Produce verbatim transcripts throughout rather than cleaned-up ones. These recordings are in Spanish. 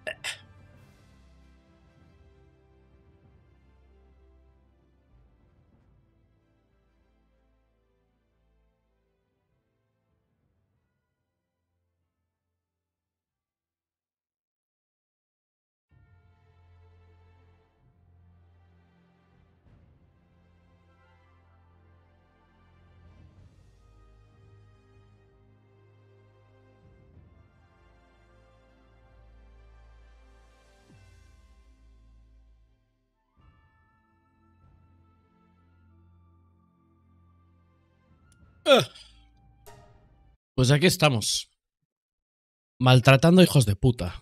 Pues aquí estamos. Maltratando hijos de puta.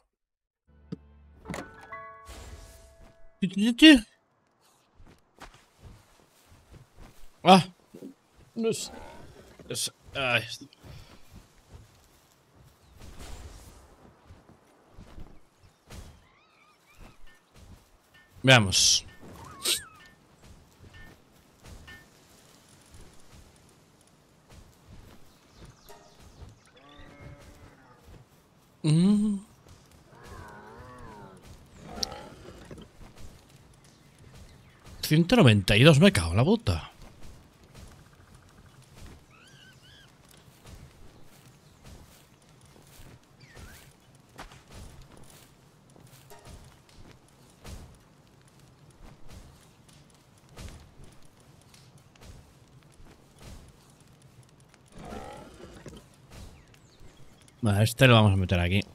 Ah. No es... es ay. Veamos. Mm. ciento noventa y dos, me cago en la puta. Vale, este lo vamos a meter aquí.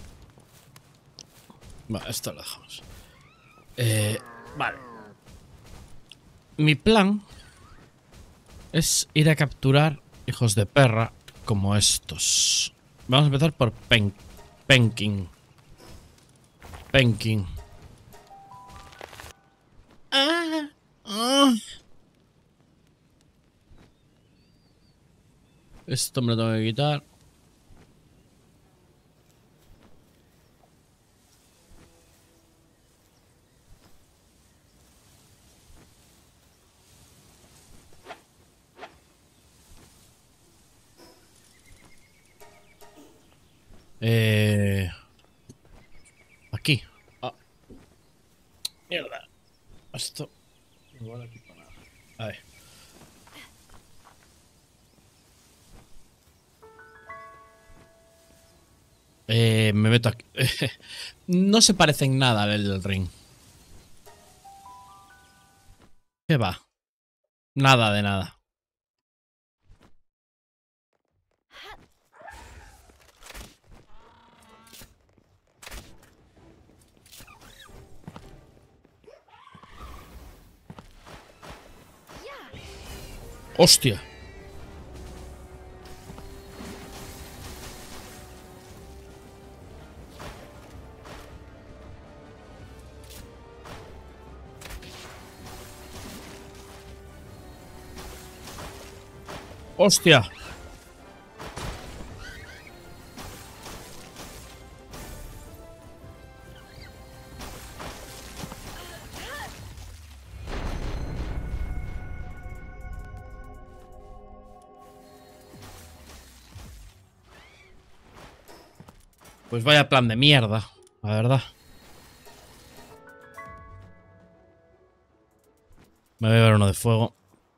Vale, esto lo dejamos. Eh, vale. Mi plan es ir a capturar hijos de perra como estos. Vamos a empezar por Pen Penkin. Penkin. Ah, ah. Esto me lo tengo que quitar. Eh... Aquí. Ah. Mierda. Esto... Igual aquí para nada. A ver. Eh, me meto aquí. No se parecen nada al del ring. ¿Qué va? Nada de nada. ¡Hostia! ¡Hostia! Pues vaya plan de mierda, la verdad. Me voy a ver uno de fuego.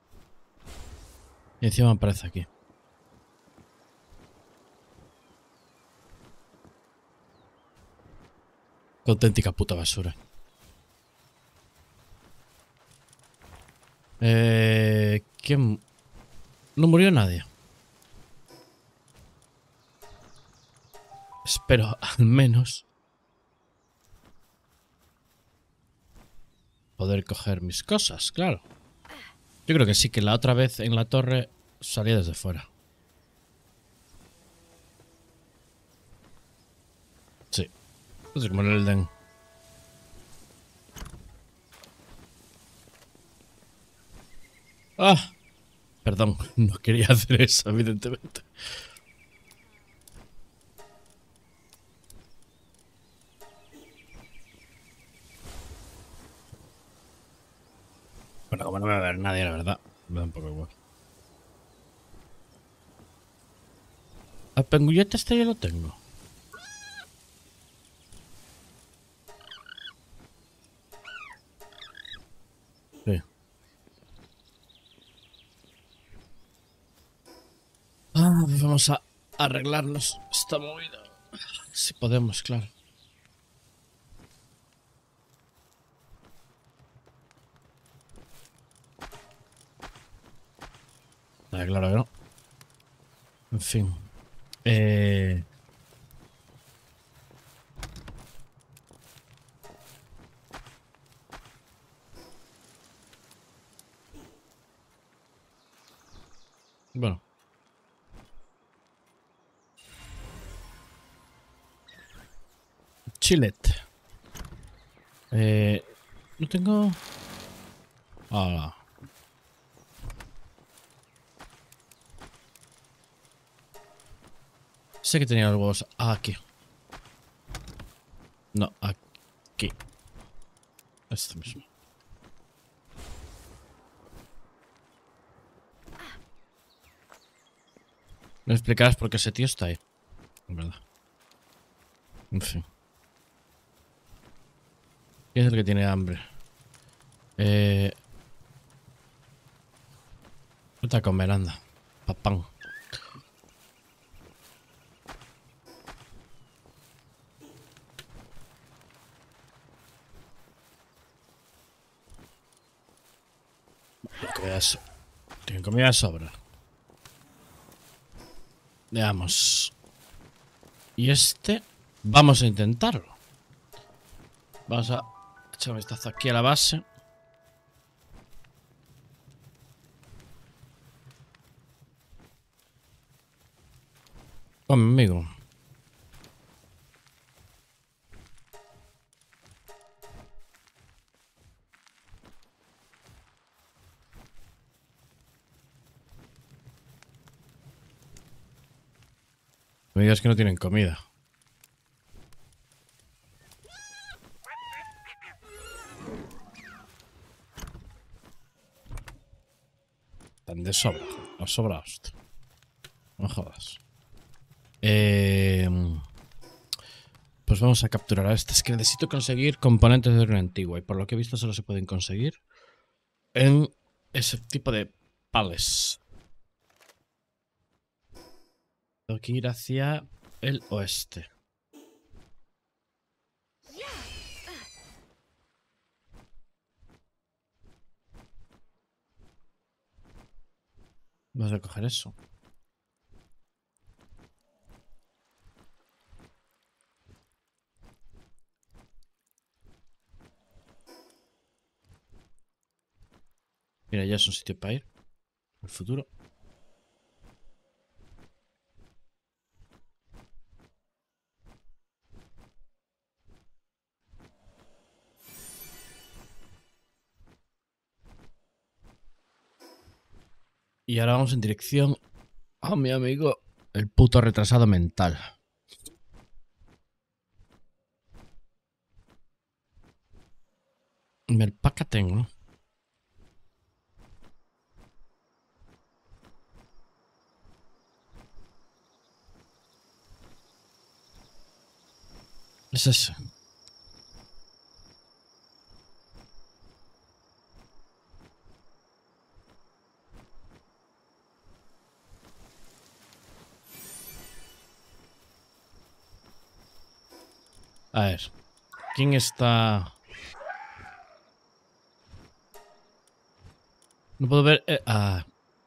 Y encima me aparece aquí. Qué auténtica puta basura. Eh... ¿Quién...? No murió nadie. Espero al menos poder coger mis cosas, claro. Yo creo que sí, que la otra vez en la torre salía desde fuera. Sí. No sé cómo en el Elden. Ah. Perdón, no quería hacer eso, evidentemente. Bueno, como no me va a ver nadie, la verdad. Me da un poco igual. Al pengullete este ya lo tengo. Vamos a arreglarnos esta movida. Si podemos, claro. Ah, claro que no. En fin. Eh... Bueno. Chilete. Eh... No tengo... Ah. Sé que tenía los huevos aquí. No, aquí. Esto mismo. Me explicarás por qué ese tío está ahí. En verdad. En fin. ¿Quién es el que tiene hambre? Eh... Vete a comer, anda. Papán. Comida so Tienen comida de sobra. Veamos. Y este... Vamos a intentarlo. Vamos a echar un vistazo aquí a la base. Conmigo. Me digas que no tienen comida. Tan de sobra. No sobra esto. No jodas. Eh... Pues vamos a capturar a este. Es que necesito conseguir componentes de una antigua. Y por lo que he visto solo se pueden conseguir en ese tipo de pales. Tengo que ir hacia el oeste. Vamos a coger eso. Mira, ya es un sitio para ir. El futuro. Y ahora vamos en dirección a mi amigo, el puto retrasado mental. El paca tengo. Es ese. A ver. ¿Quién está...? No puedo ver... Eh, ah.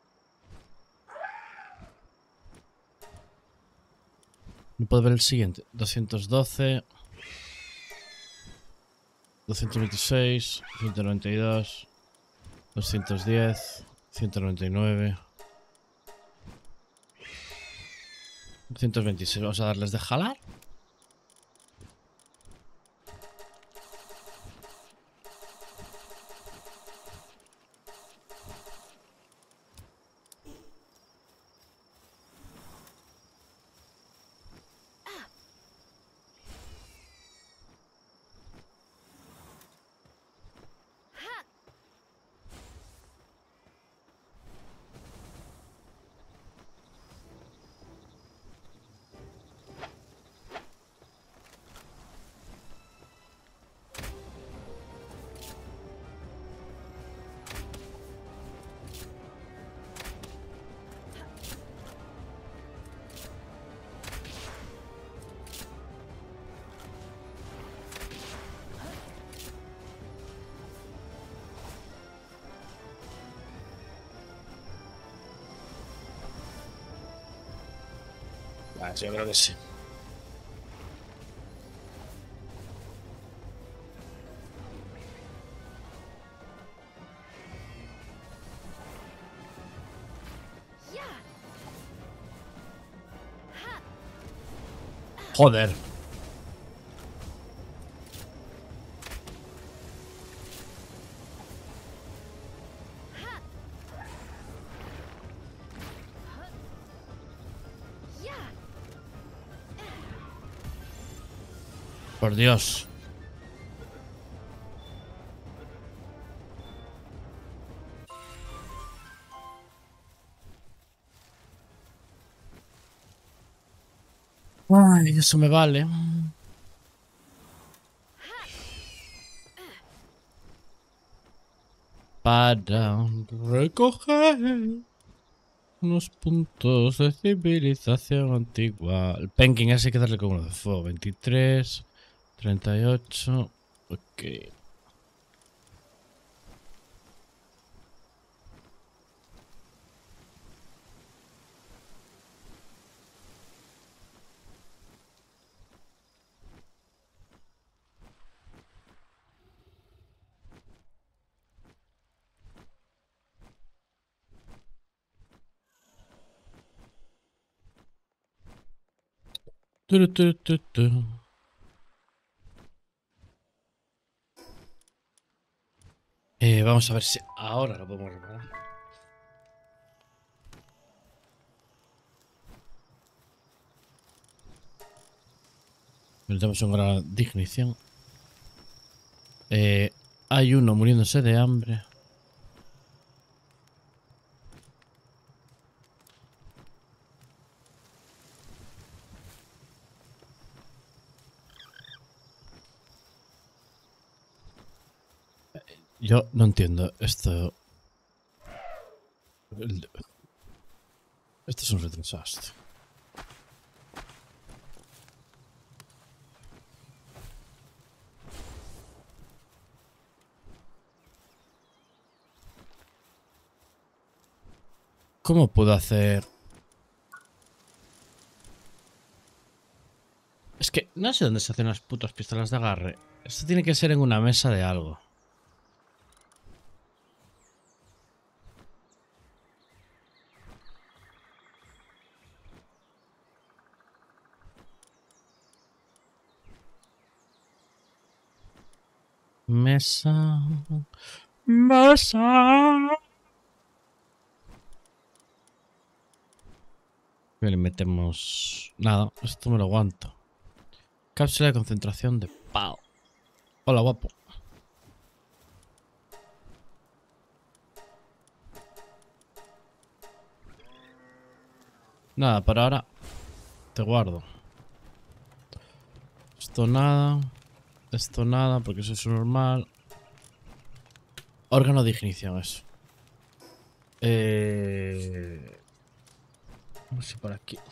No puedo ver el siguiente. doscientos doce... doscientos veintiséis... ciento noventa y dos... doscientos diez... ciento noventa y nueve... doscientos veintiséis. Vamos a darles de jalar. Ah, yo creo que sí. Joder. Por Dios. Ay, eso me vale. Para recoger unos puntos de civilización antigua. El Penkin ese hay que darle con uno de fuego. veintitrés, treinta y ocho. Ok. Turu, turu, turu, turu. Eh, vamos a ver si ahora lo podemos reparar. Tenemos una gran dignición. Eh, hay uno muriéndose de hambre. Yo no entiendo esto. Esto es un retrasado. ¿Cómo puedo hacer? Es que no sé dónde se hacen las putas pistolas de agarre. Esto tiene que ser en una mesa de algo. Mesa. Mesa. Y le metemos... Nada, esto me lo aguanto. Cápsula de concentración de Pau. Hola, guapo. Nada, para ahora te guardo. Esto nada. Esto nada, porque eso es normal. Órgano de ignición, eso. Eh... No sé por aquí.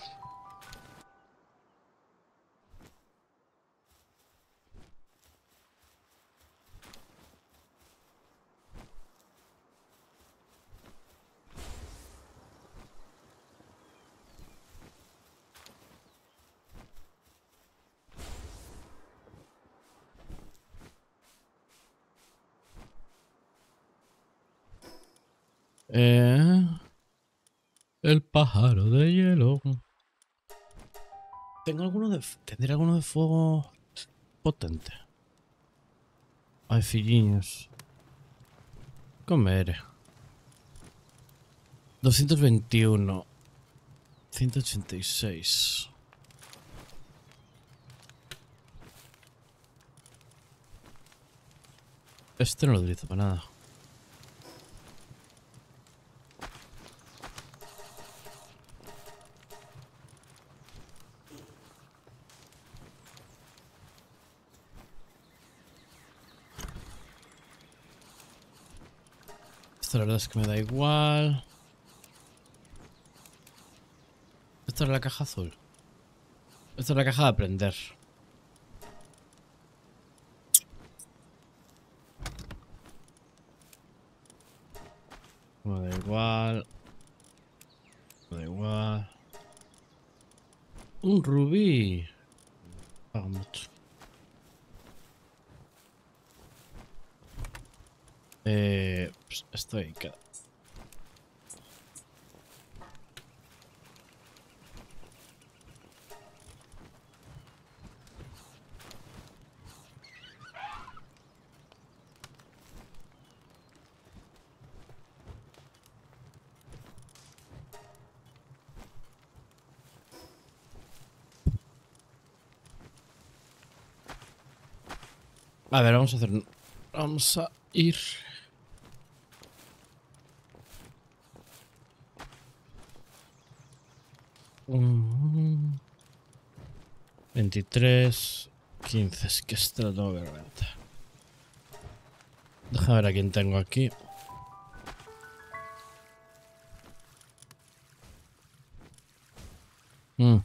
Eh... El pájaro de hielo. ¿Tengo alguno de... ¿Tendré alguno de fuego potente? Ay, filliños. Comer. doscientos veintiuno. ciento ochenta y seis. Este no lo utilizo para nada. Esto la verdad es que me da igual. Esta es la caja azul. Esta es la caja de aprender. Me da igual. Me da igual. Un rubí. Paga mucho. Eh, pues estoy queda. A ver, vamos a hacer. Vamos a ir. Mm, veintitrés, quince. Es que este lo tengo que reventar. Déjame ver a quién tengo aquí. Mm.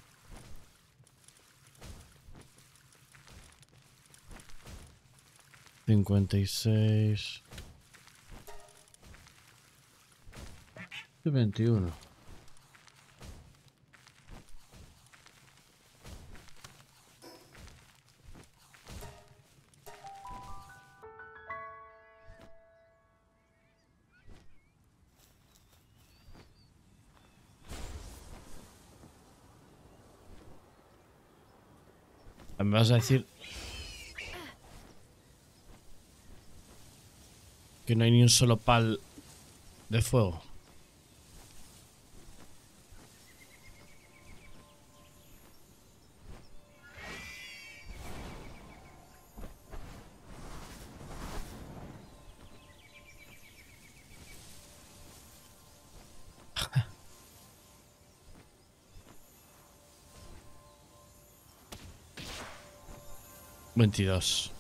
cincuenta y seis. Y veintiuno. Me vas a decir que no hay ni un solo pal de fuego. veintidós.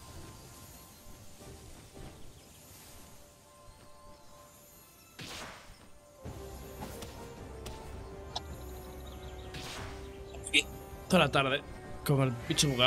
Toda la tarde, como el bicho bugado.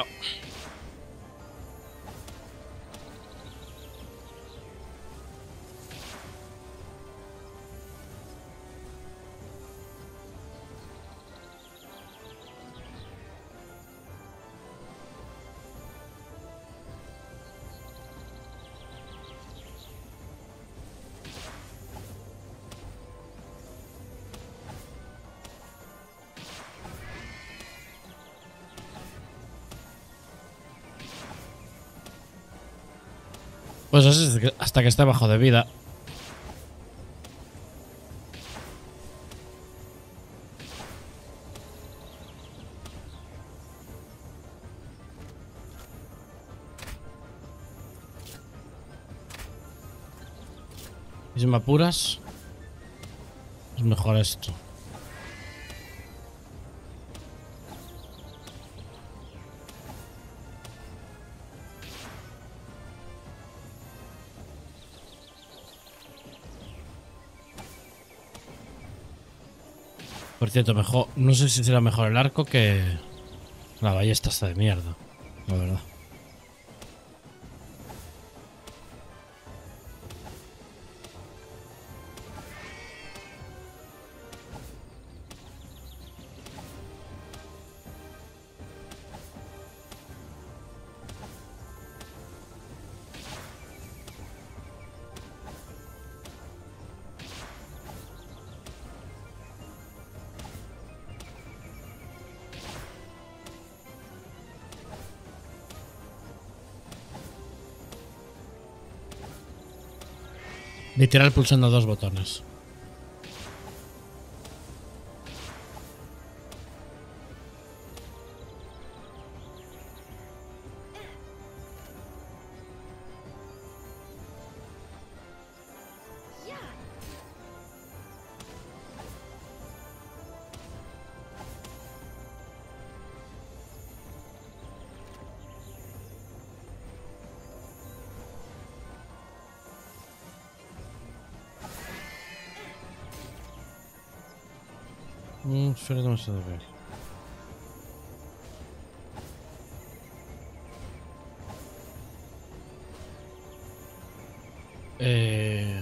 Pues eso es hasta que esté bajo de vida. Y si me apuras, es mejor esto. Por cierto, mejor, no sé si será mejor el arco que la ballesta está de mierda, la verdad. Literal pulsando dos botones. Mmm, suena demasiado bien. Eh...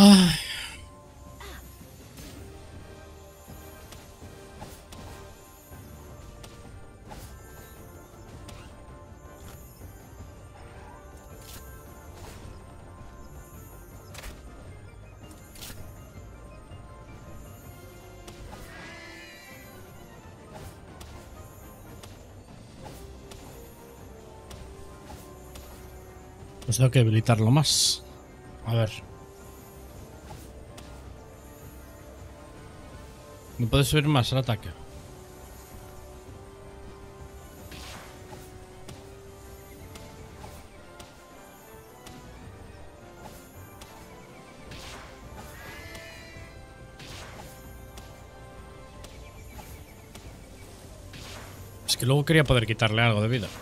Ay. Pues tengo que habilitarlo más. A ver. ¿Me puede subir más el ataque? Es que luego quería poder quitarle algo de vida.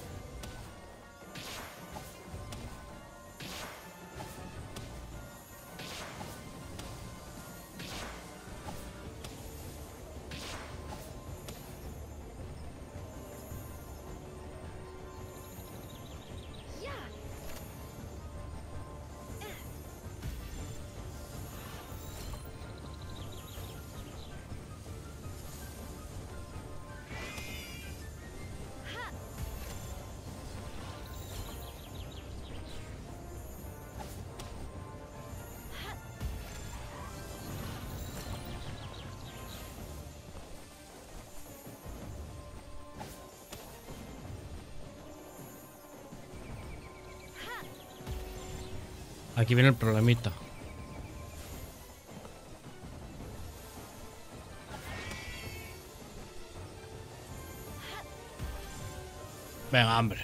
Aquí viene el problemita. Venga, hombre.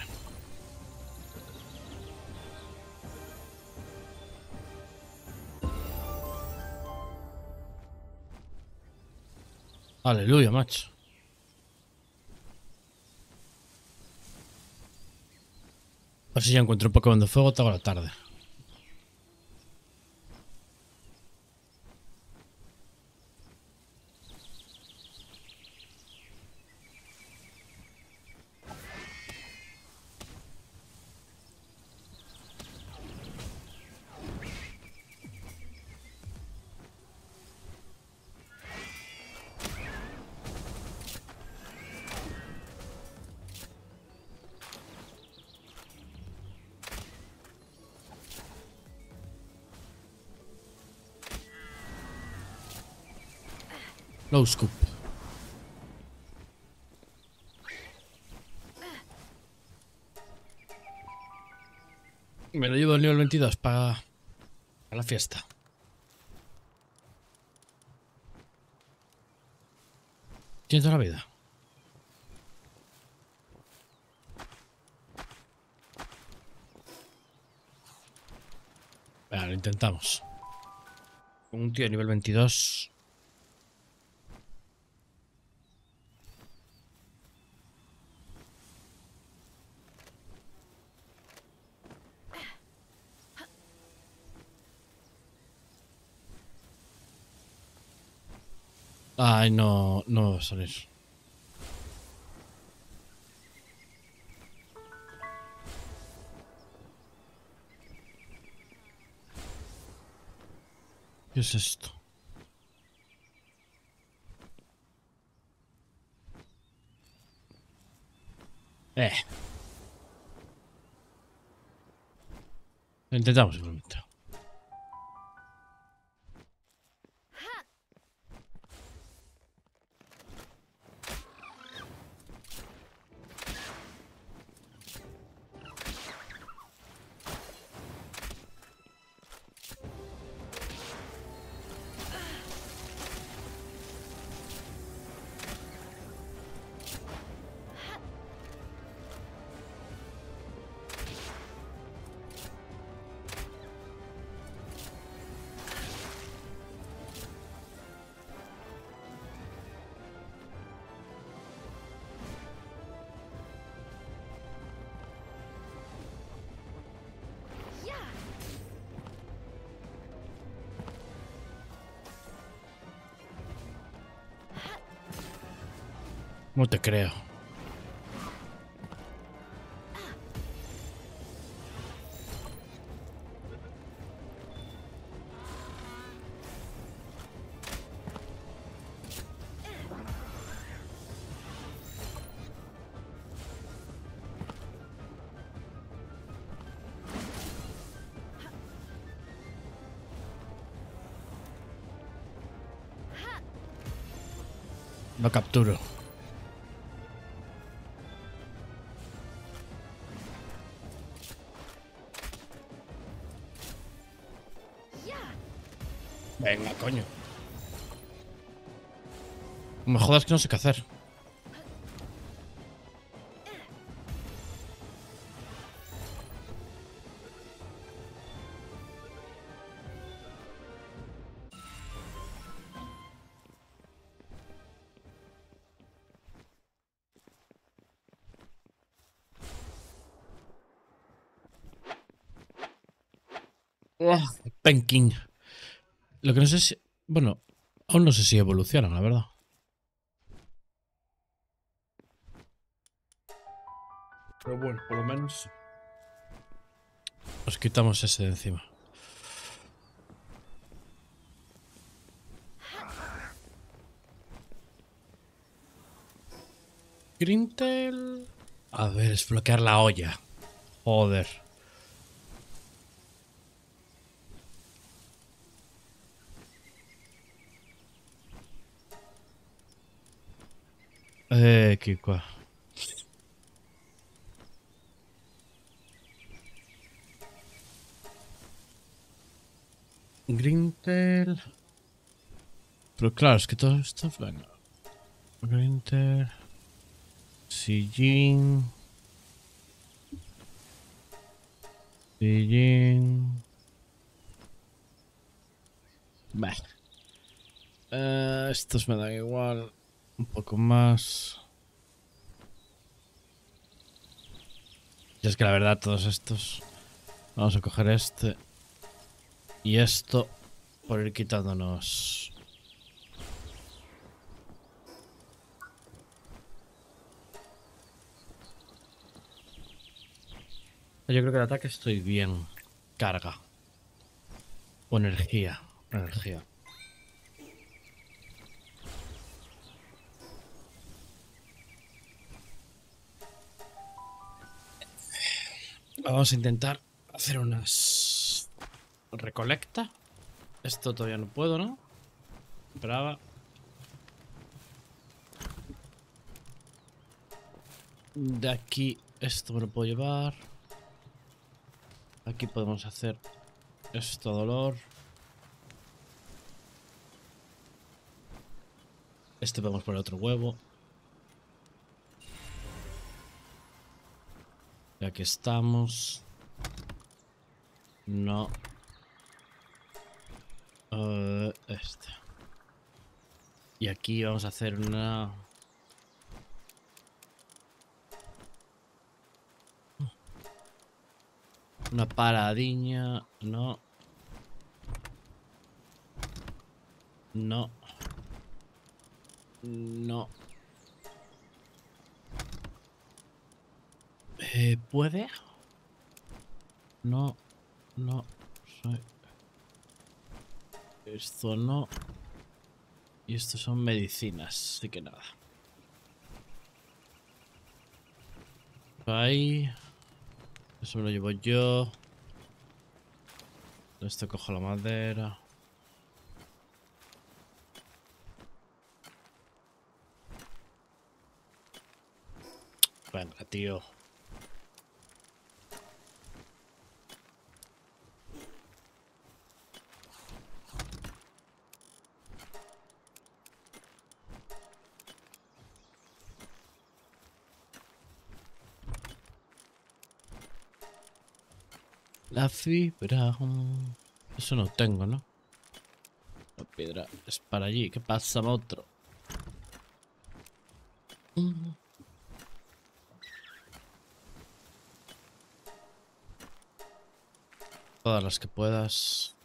Aleluya, macho. A ver si ya encuentro un Pokémon de fuego toda la tarde. Low scoop. Me lo llevo al nivel veintidós para la fiesta. Tienes toda la vida. Venga, lo intentamos. Con un tío de nivel veintidós. Ay, no, no va a salir. ¿Qué es esto? Eh. Lo intentamos igualmente. No te creo. Lo capturo. Venga, coño. Me jodas que no sé qué hacer. Penking. Lo que no sé si... Bueno, aún no sé si evolucionan, la verdad. Pero bueno, por lo menos... Nos quitamos ese de encima. Grintel... A ver, desbloquear la olla. Joder. Eh, Kiko. Grintel... Pero claro, es que todo esto... Venga. Grintel... Sillín... Sillín... Bah. Eh, estos me dan igual. Un poco más. Y es que la verdad, todos estos. Vamos a coger este. Y esto. Por ir quitándonos. Yo creo que el ataque estoy bien. Carga. O energía. Energía. Vamos a intentar hacer unas... Recolecta. Esto todavía no puedo, ¿no? Esperaba. De aquí esto me lo puedo llevar. Aquí podemos hacer esto dolor. Este podemos poner otro huevo. Y aquí estamos. No. Uh, este. Y aquí vamos a hacer una... Una paradiña. No. No. No. Eh, ¿Puede? No. No. Soy... Esto no. Y esto son medicinas. Así que nada. Ahí. Eso me lo llevo yo. Esto cojo la madera. Venga, tío. La fibra. Eso no tengo, ¿no? La piedra es para allí. ¿Qué pasa, otro? Todas las que puedas.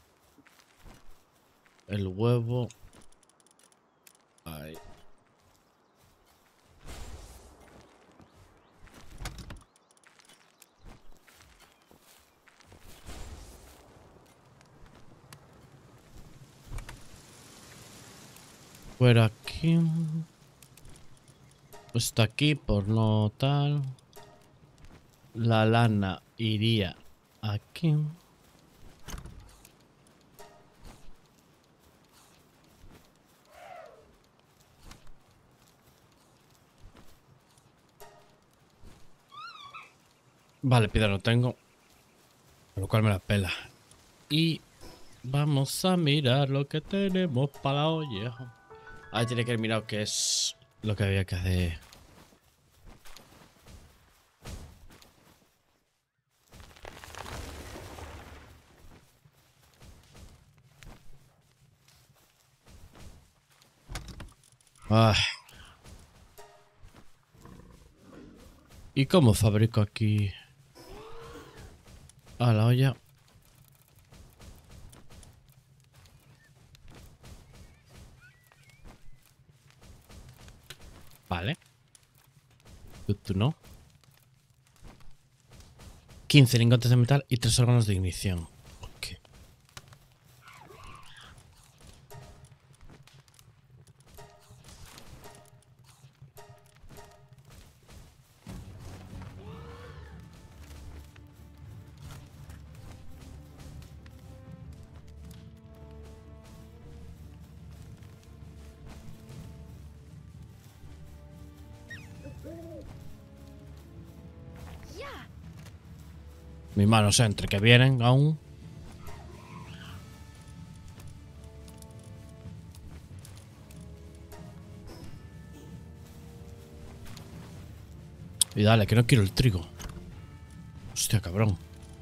El huevo. Ahí. Fuera aquí. Está aquí por no tal. La lana iría aquí. Vale, piedra no tengo. Lo cual me la pela. Y vamos a mirar lo que tenemos para la olla. Ahí tiene que haber mirado qué es lo que había que hacer. Ah. ¿Y cómo fabrico aquí? Ah, la olla. Vale. Good to know. quince lingotes de metal y tres órganos de ignición. Ok. Mis manos entre que vienen aún. Y dale, que no quiero el trigo. Hostia, cabrón.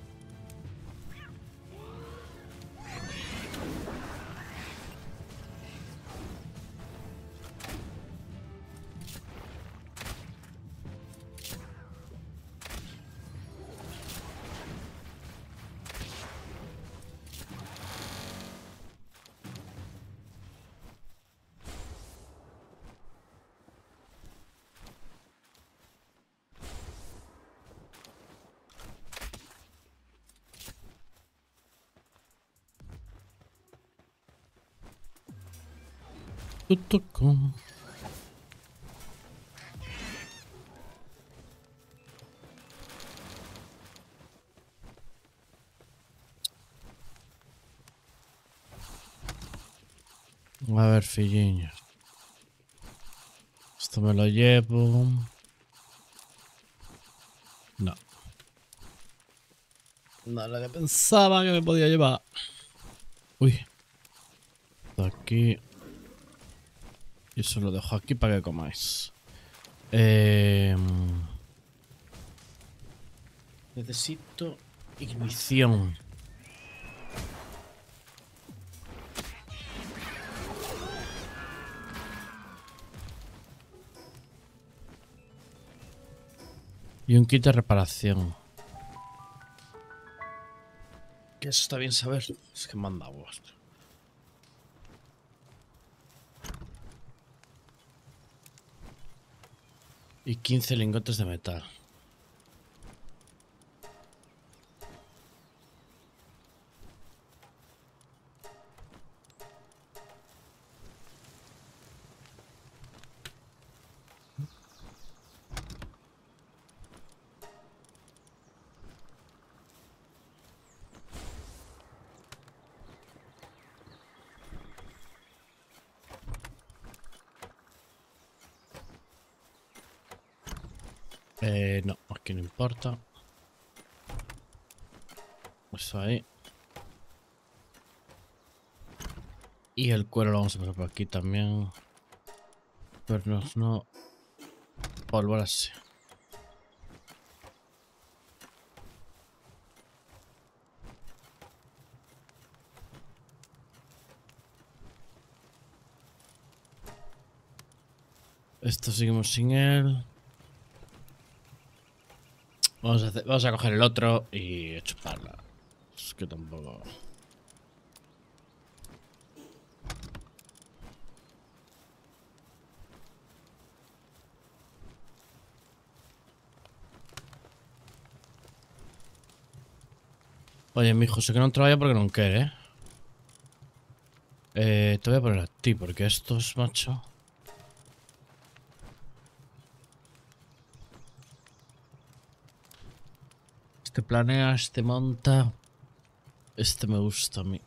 A ver, filliños. Esto me lo llevo. No. No, lo que pensaba que me podía llevar. Uy. Esto aquí. Y eso lo dejo aquí para que comáis. Eh... Necesito ignición. Y un kit de reparación. Que eso está bien saber. Es que manda vos. Y quince lingotes de metal. Eh, no, aquí no importa. Eso ahí. Y el cuero lo vamos a pasar por aquí también. Pero no. Polvo así. Esto seguimos sin él. Vamos a, hacer, vamos a coger el otro y chuparla. Es que tampoco... Oye, mijo, sé que no trabaja porque no quiere, ¿eh? Eh, te voy a poner a ti porque estos, macho... Este planea, este monta... Este me gusta a mí.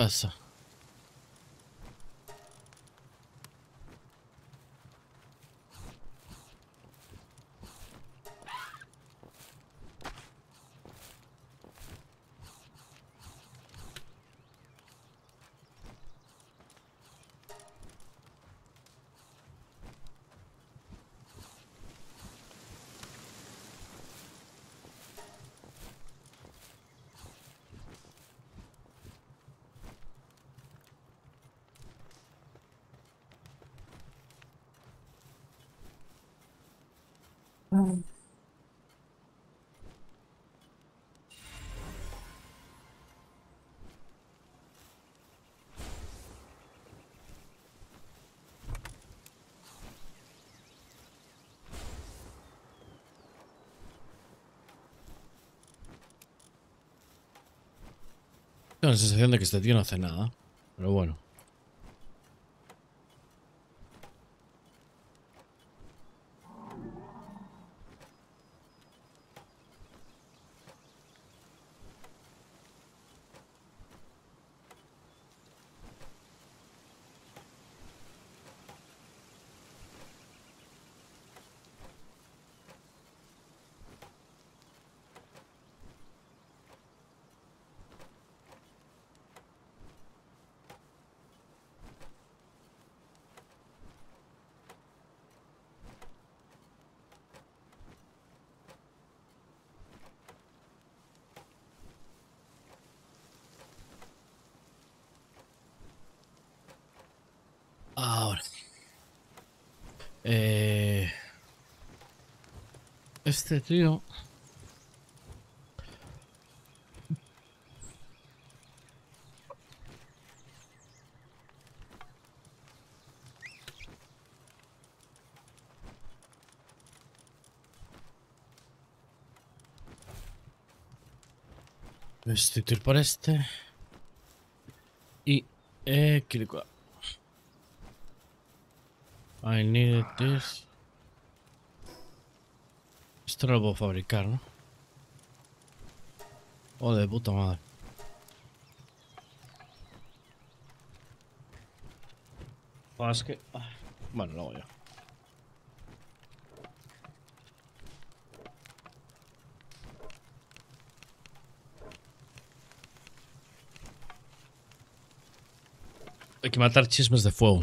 pasa? Tengo la sensación de que este tío no hace nada. Pero bueno. Ahora. Eh... Este tío... Sustituir por este. Y... Eh... Clic. I need this. Esto no lo puedo fabricar, ¿no? Oh, de puta madre. Oh, es que... ah, bueno, lo hago yo. Hay que matar chismes de fuego.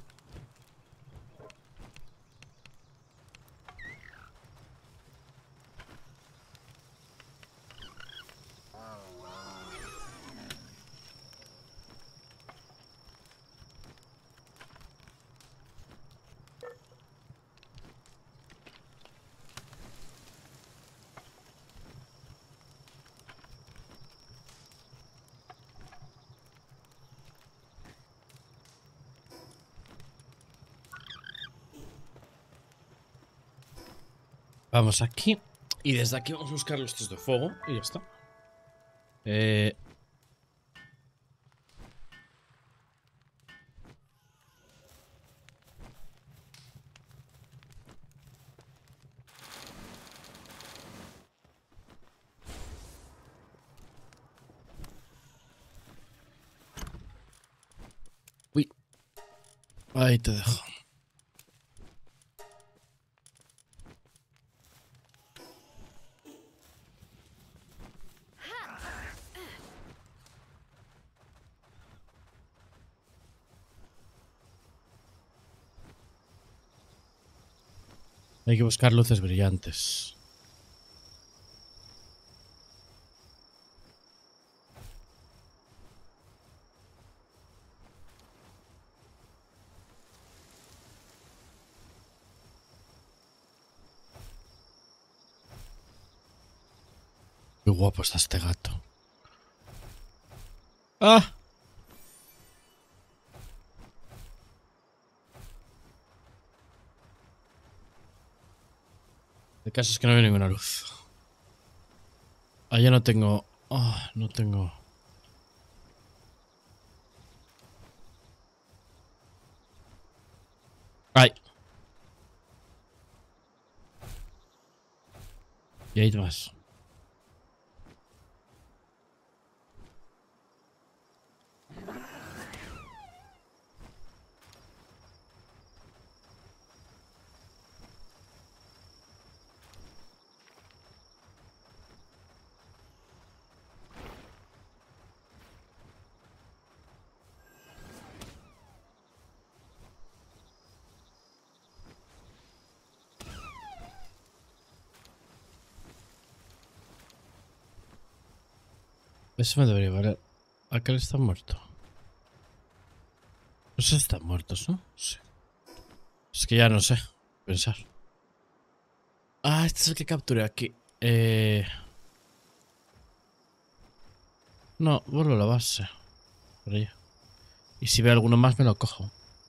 Vamos aquí. Y desde aquí vamos a buscar los test de fuego. Y ya está. Eh... Uy. Ahí te dejo. Hay que buscar luces brillantes. Qué guapo está este gato. ¡Ah! El caso es que no veo ninguna luz. Allá no tengo... Oh, no tengo... ¡Ay! Y hay más. Eso me debería valer. Aquel está muerto. Pues están muertos, ¿no? Sí. Es que ya no sé pensar. Ah, este es el que capturé aquí. Eh... No, vuelvo a la base. Por allá. Y si veo alguno más me lo cojo.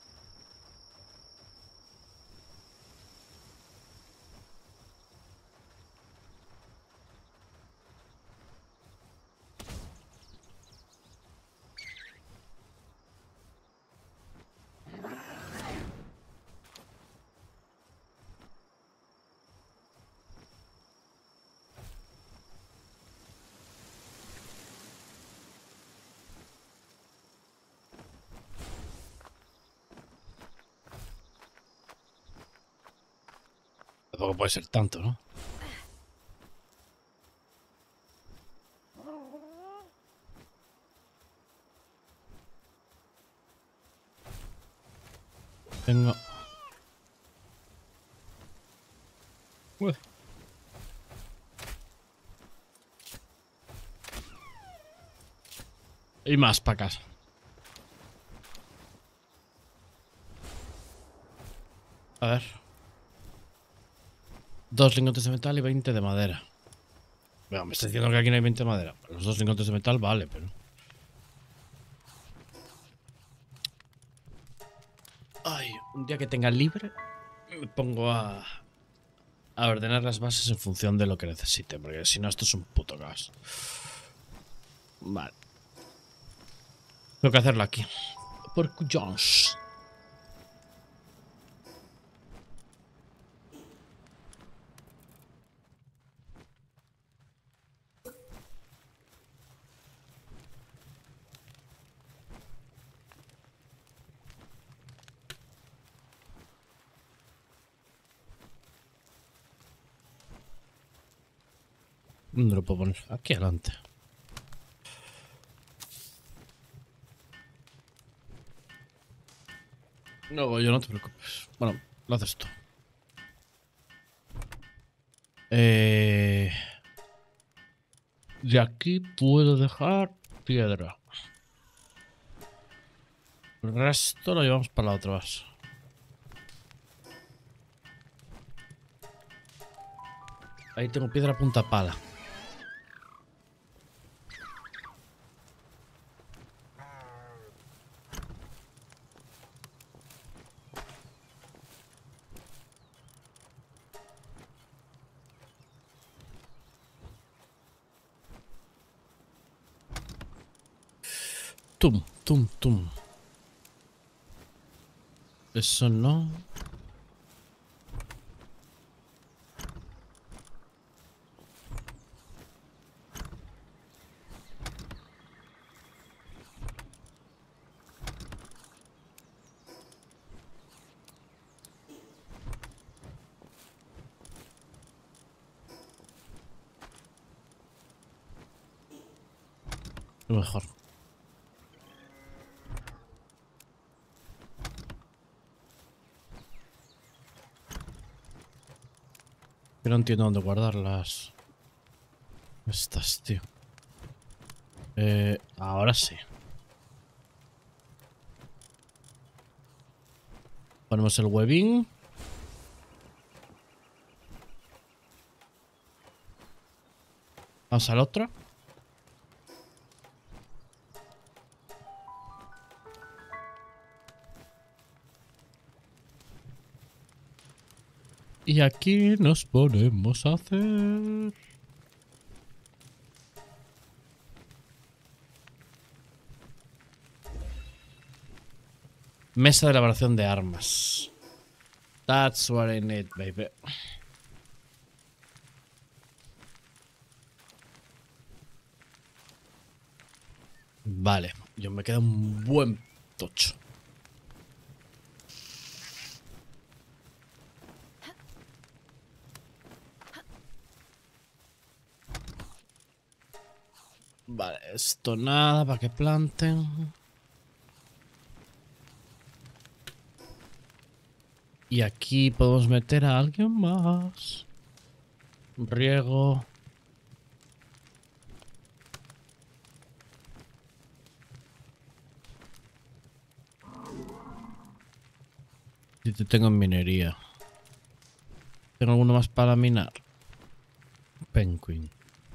Tampoco puede ser tanto, ¿no? Tengo... Uy. Y más para casa. A ver. Dos lingotes de metal y veinte de madera. Bueno, me está diciendo que aquí no hay veinte de madera. Los dos lingotes de metal vale, pero... Ay, un día que tenga libre me pongo a... a ordenar las bases en función de lo que necesite, porque si no esto es un puto caos. Vale. Tengo que hacerlo aquí. Por Jones. ¿Dónde lo puedo poner? Aquí adelante. No, yo no te preocupes. Bueno, lo haces tú. Eh... De aquí puedo dejar piedra. El resto lo llevamos para la otra base. Ahí tengo piedra punta pala. Tum, tum, tum. Eso no. Lo mejor. Yo no entiendo dónde guardarlas. Estas, tío. Eh, ahora sí. Ponemos el huevín. Vamos al otro. Y aquí nos ponemos a hacer... Mesa de elaboración de armas. That's what I need, baby. Vale, yo me queda un buen tocho. Vale, esto nada para que planten. Y aquí podemos meter a alguien más. Riego. Y te tengo en minería. ¿Tengo alguno más para minar? Penguin.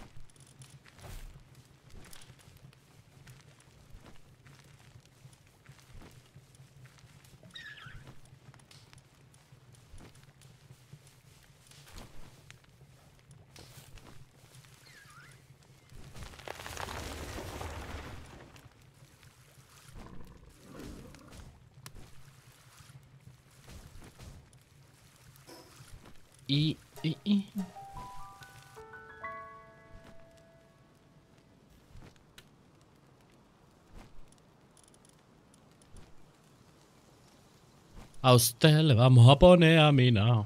Y, y, y. A usted le vamos a poner a minar.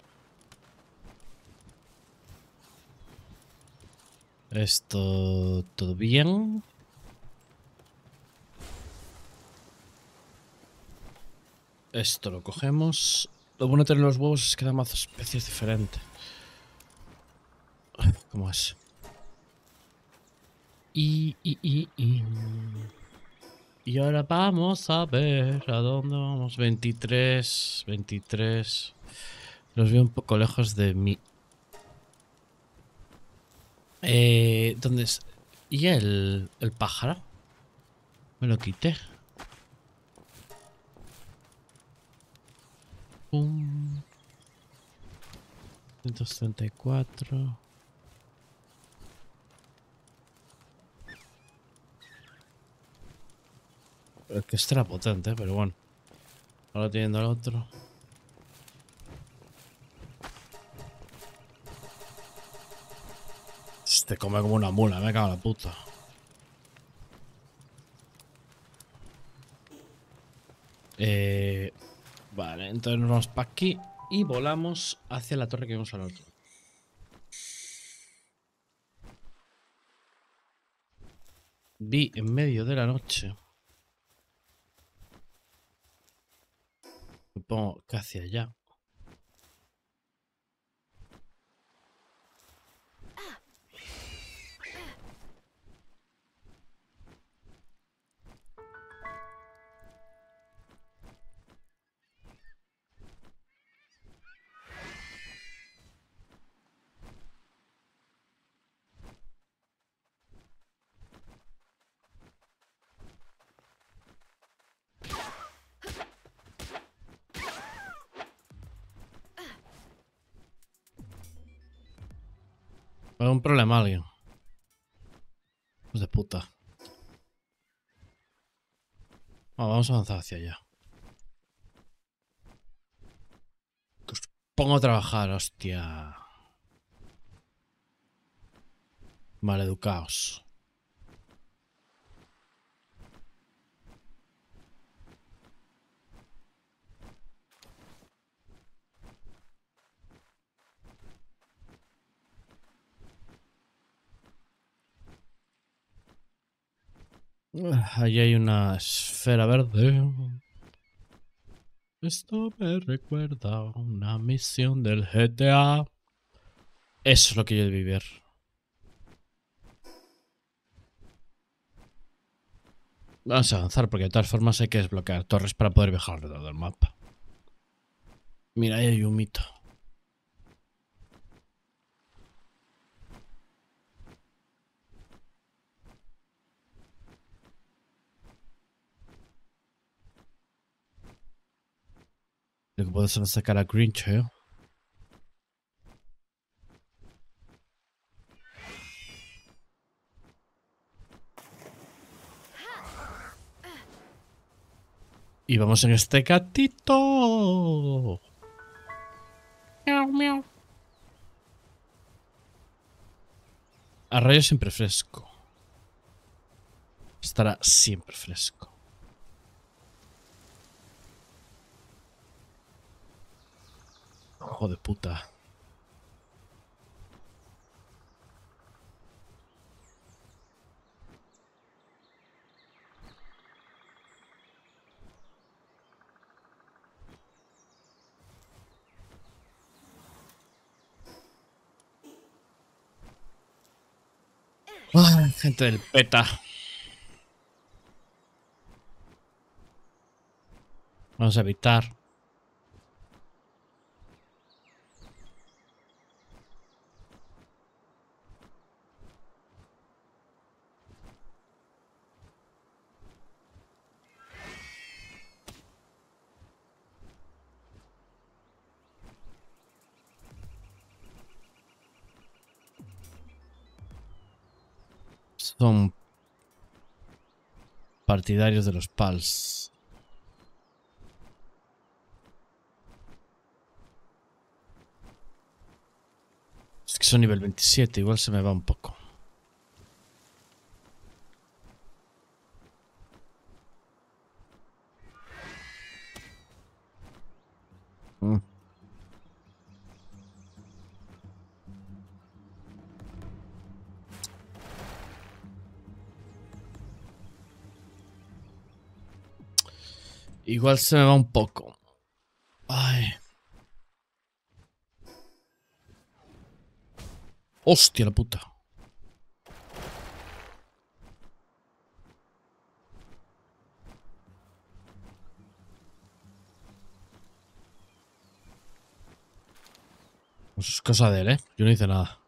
Esto, ¿todo bien? Esto lo cogemos. Lo bueno de tener los huevos es que dan más especies diferentes. ¿Cómo es? Y, y, y, y. Y ahora vamos a ver a dónde vamos. veintitrés, veintitrés. Los veo un poco lejos de mí. Eh, ¿dónde es? ¿Y el, el pájaro? Me lo quité. Pum. ciento treinta y cuatro. El que estará potente, pero bueno. Ahora teniendo el otro. Este come como una mula, me cago en la puta. Eh, vale, entonces nos vamos para aquí y volamos hacia la torre que vimos al otro. Vi en medio de la noche. Supongo que hacia allá. ¿Hay un problema alguien? Hijos de puta. Ah, vamos a avanzar hacia allá. Que os pongo a trabajar, hostia. Maleducaos. Allí hay una esfera verde. Esto me recuerda a una misión del G T A. Eso es lo que yo debí ver. Vamos a avanzar porque de todas formas hay que desbloquear torres para poder viajar alrededor del mapa. Mira, ahí hay un mito. Lo que puedo hacer es sacar a Grinch, ¿eh? Y vamos en este gatito. Miau, miau. Arroyo siempre fresco. Estará siempre fresco. Hijo de puta. Ay, gente del peta. Vamos a evitar. Son partidarios de los pals. Es que son nivel veintisiete, igual se me va un poco. Mm. Igual se me va un poco. Ay. Hostia la puta. Pues es cosa de él, ¿eh? Yo no hice nada.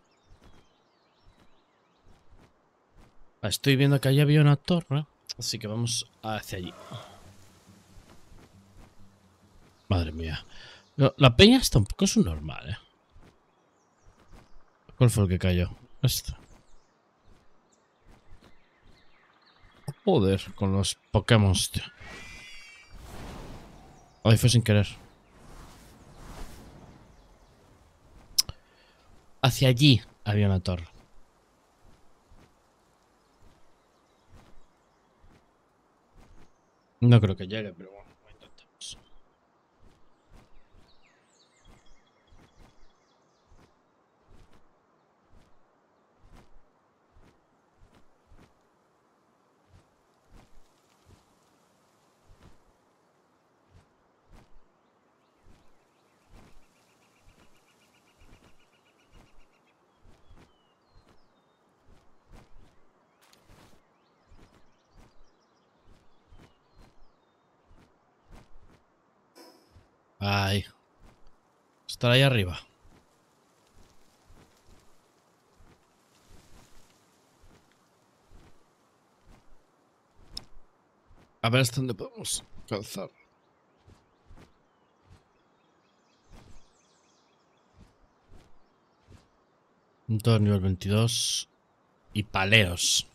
Estoy viendo que allí había una torre. Así que vamos hacia allí. Madre mía. No, la peña está un poco subnormal, ¿eh? ¿Cuál fue el que cayó? Este. Joder, con los Pokémon, tío. Ay, fue sin querer. Hacia allí había una torre. No creo que llegue, pero bueno, lo intentamos. Ay. Estará ahí arriba. A ver hasta dónde podemos calzar. Todo nivel veintidós. Y paleos.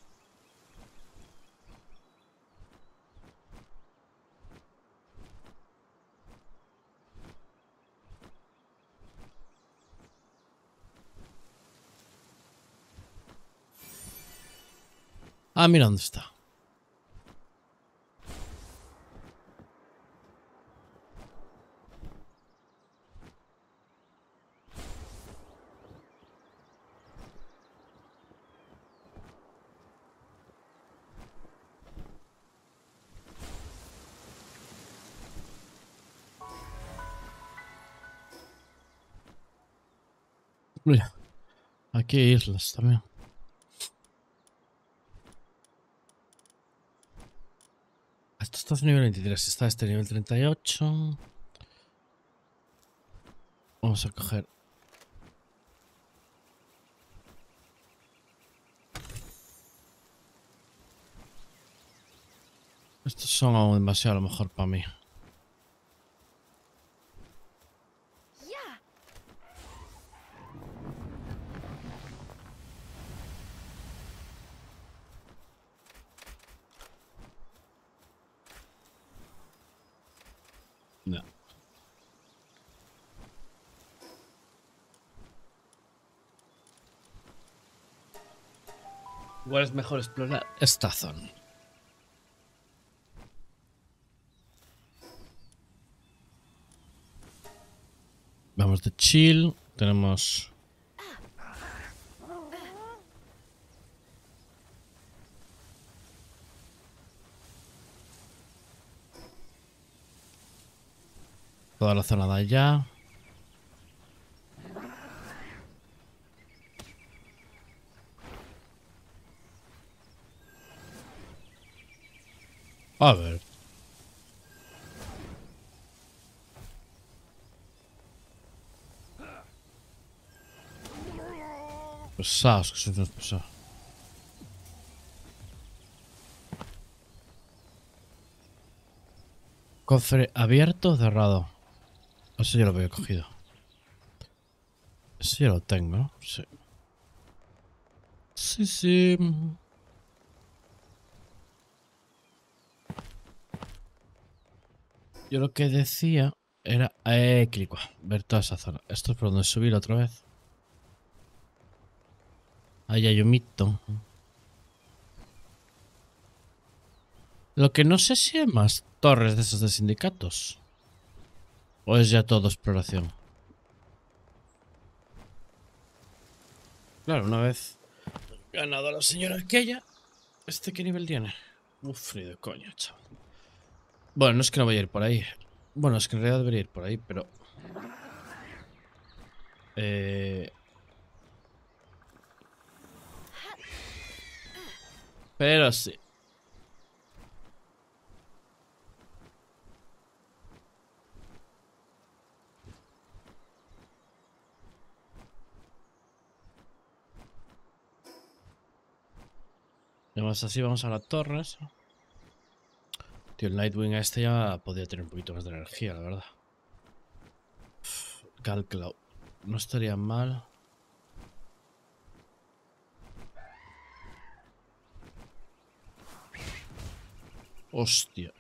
Ah, mira dónde está. Mira. Aquí hay islas también. Esto está a nivel veintitrés. Está este nivel treinta y ocho. Vamos a coger. Estos son aún demasiado a lo mejor para mí. No. Igual es mejor explorar esta zona. Vamos de chill. Tenemos... toda la zona de allá. A ver. Pesados, que son unos pesados. Cofre abierto o cerrado. Eso ya lo había cogido. Eso ya lo tengo, ¿no? Sí. Sí, sí. Yo lo que decía era... Eh, clico. Ver toda esa zona. Esto es por donde subir otra vez. Ahí hay un mito. Lo que no sé si hay más torres de esos de sindicatos. O es ya todo exploración. Claro, una vez ganado a la señora aquella. ¿Este qué nivel tiene? Uf, ni de coña, chaval. Bueno, no es que no vaya a ir por ahí. Bueno, es que en realidad debería ir por ahí, pero... Eh... Pero sí. Además así vamos a la torre. Esa. Tío, el Nightwing este ya podría tener un poquito más de energía, la verdad. Galclaw. No estaría mal. Hostia.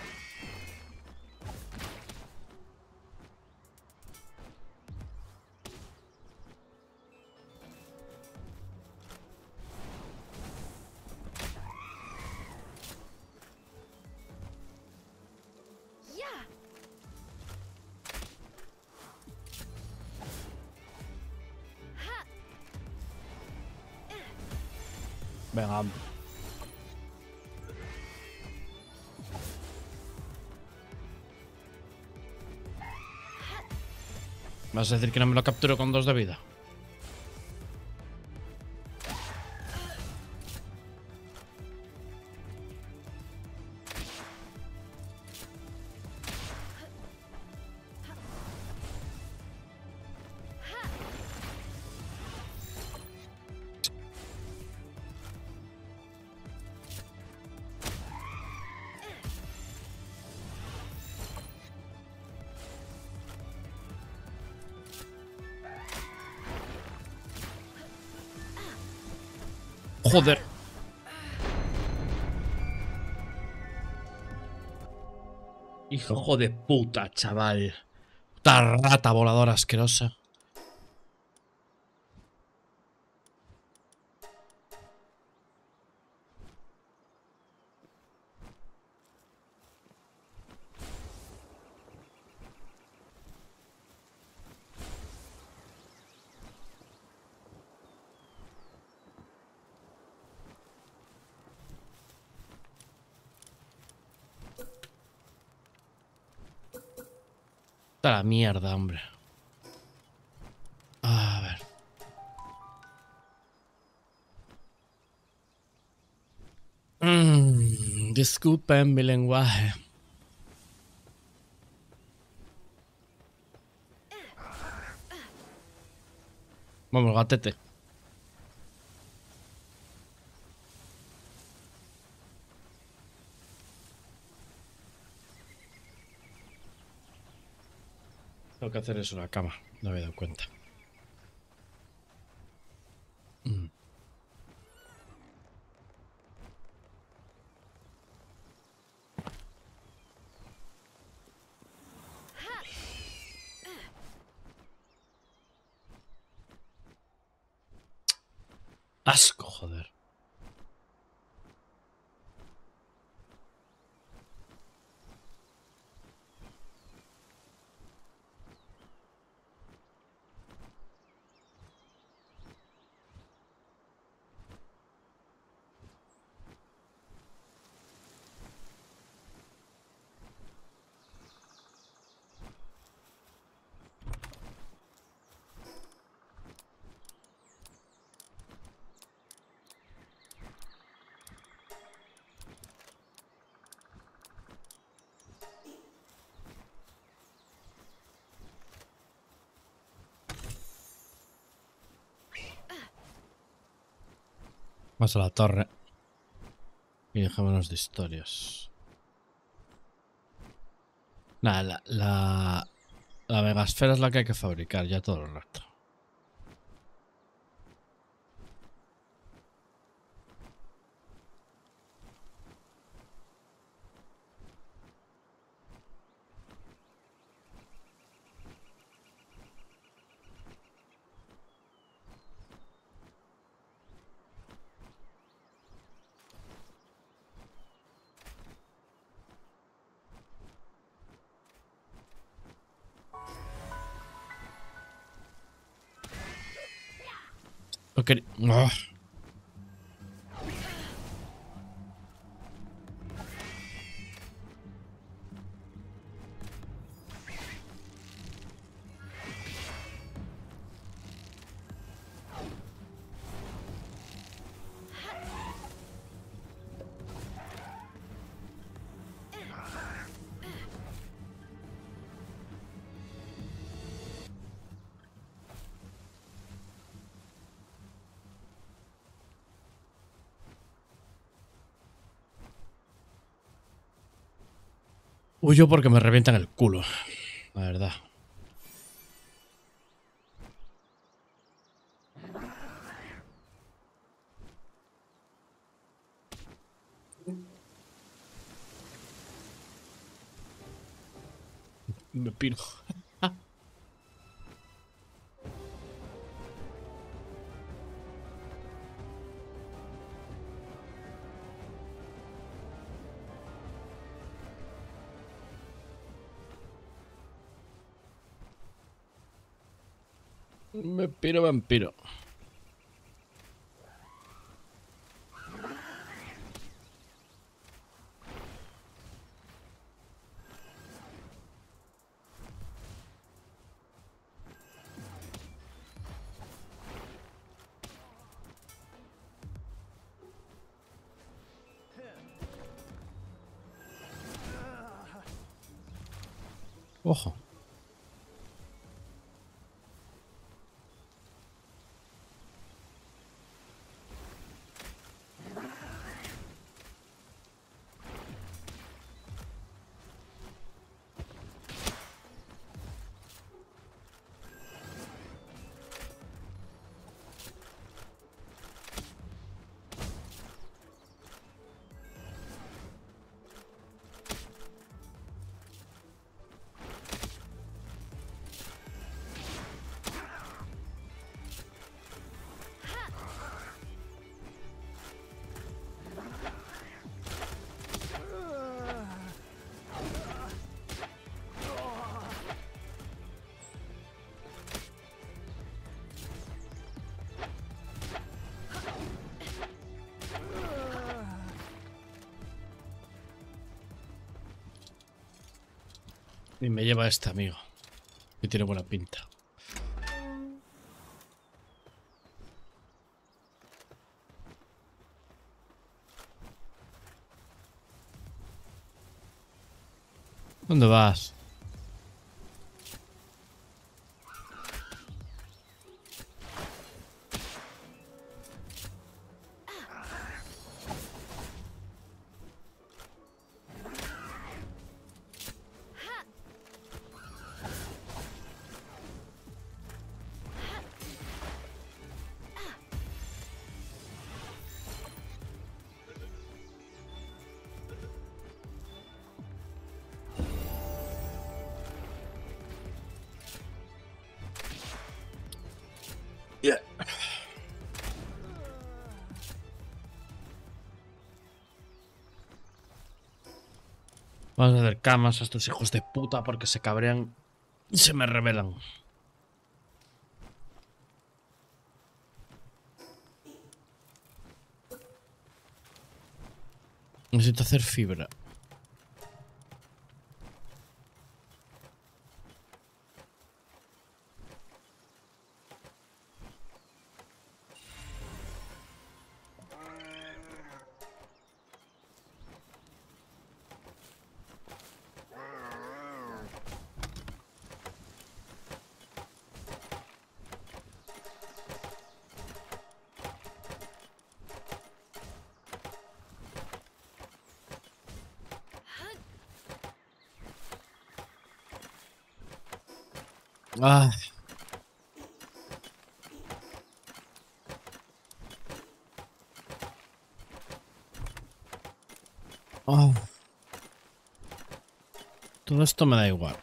Venga. ¿Vas a decir que no me lo capturo con dos de vida? Joder. Hijo de puta, chaval. Puta rata voladora asquerosa. Está la mierda, hombre. A ver. Mm, disculpen mi lenguaje. Vamos, gatete. Tengo que hacer eso en la cama. No me he dado cuenta. Mm. Asco, joder. Vamos a la torre. Y dejémonos de historias. Nada, la, la, la megasfera es la que hay que fabricar ya todo el rato. Ok. Oh. Huyo porque me revientan el culo, la verdad. Me piro. Me piro, vampiro. Ojo. Y me lleva este amigo, que tiene buena pinta. ¿Dónde vas? Yeah. Vamos a hacer camas a estos hijos de puta porque se cabrean y se me rebelan. Necesito hacer fibra. Ah. Oh. Todo esto me da igual.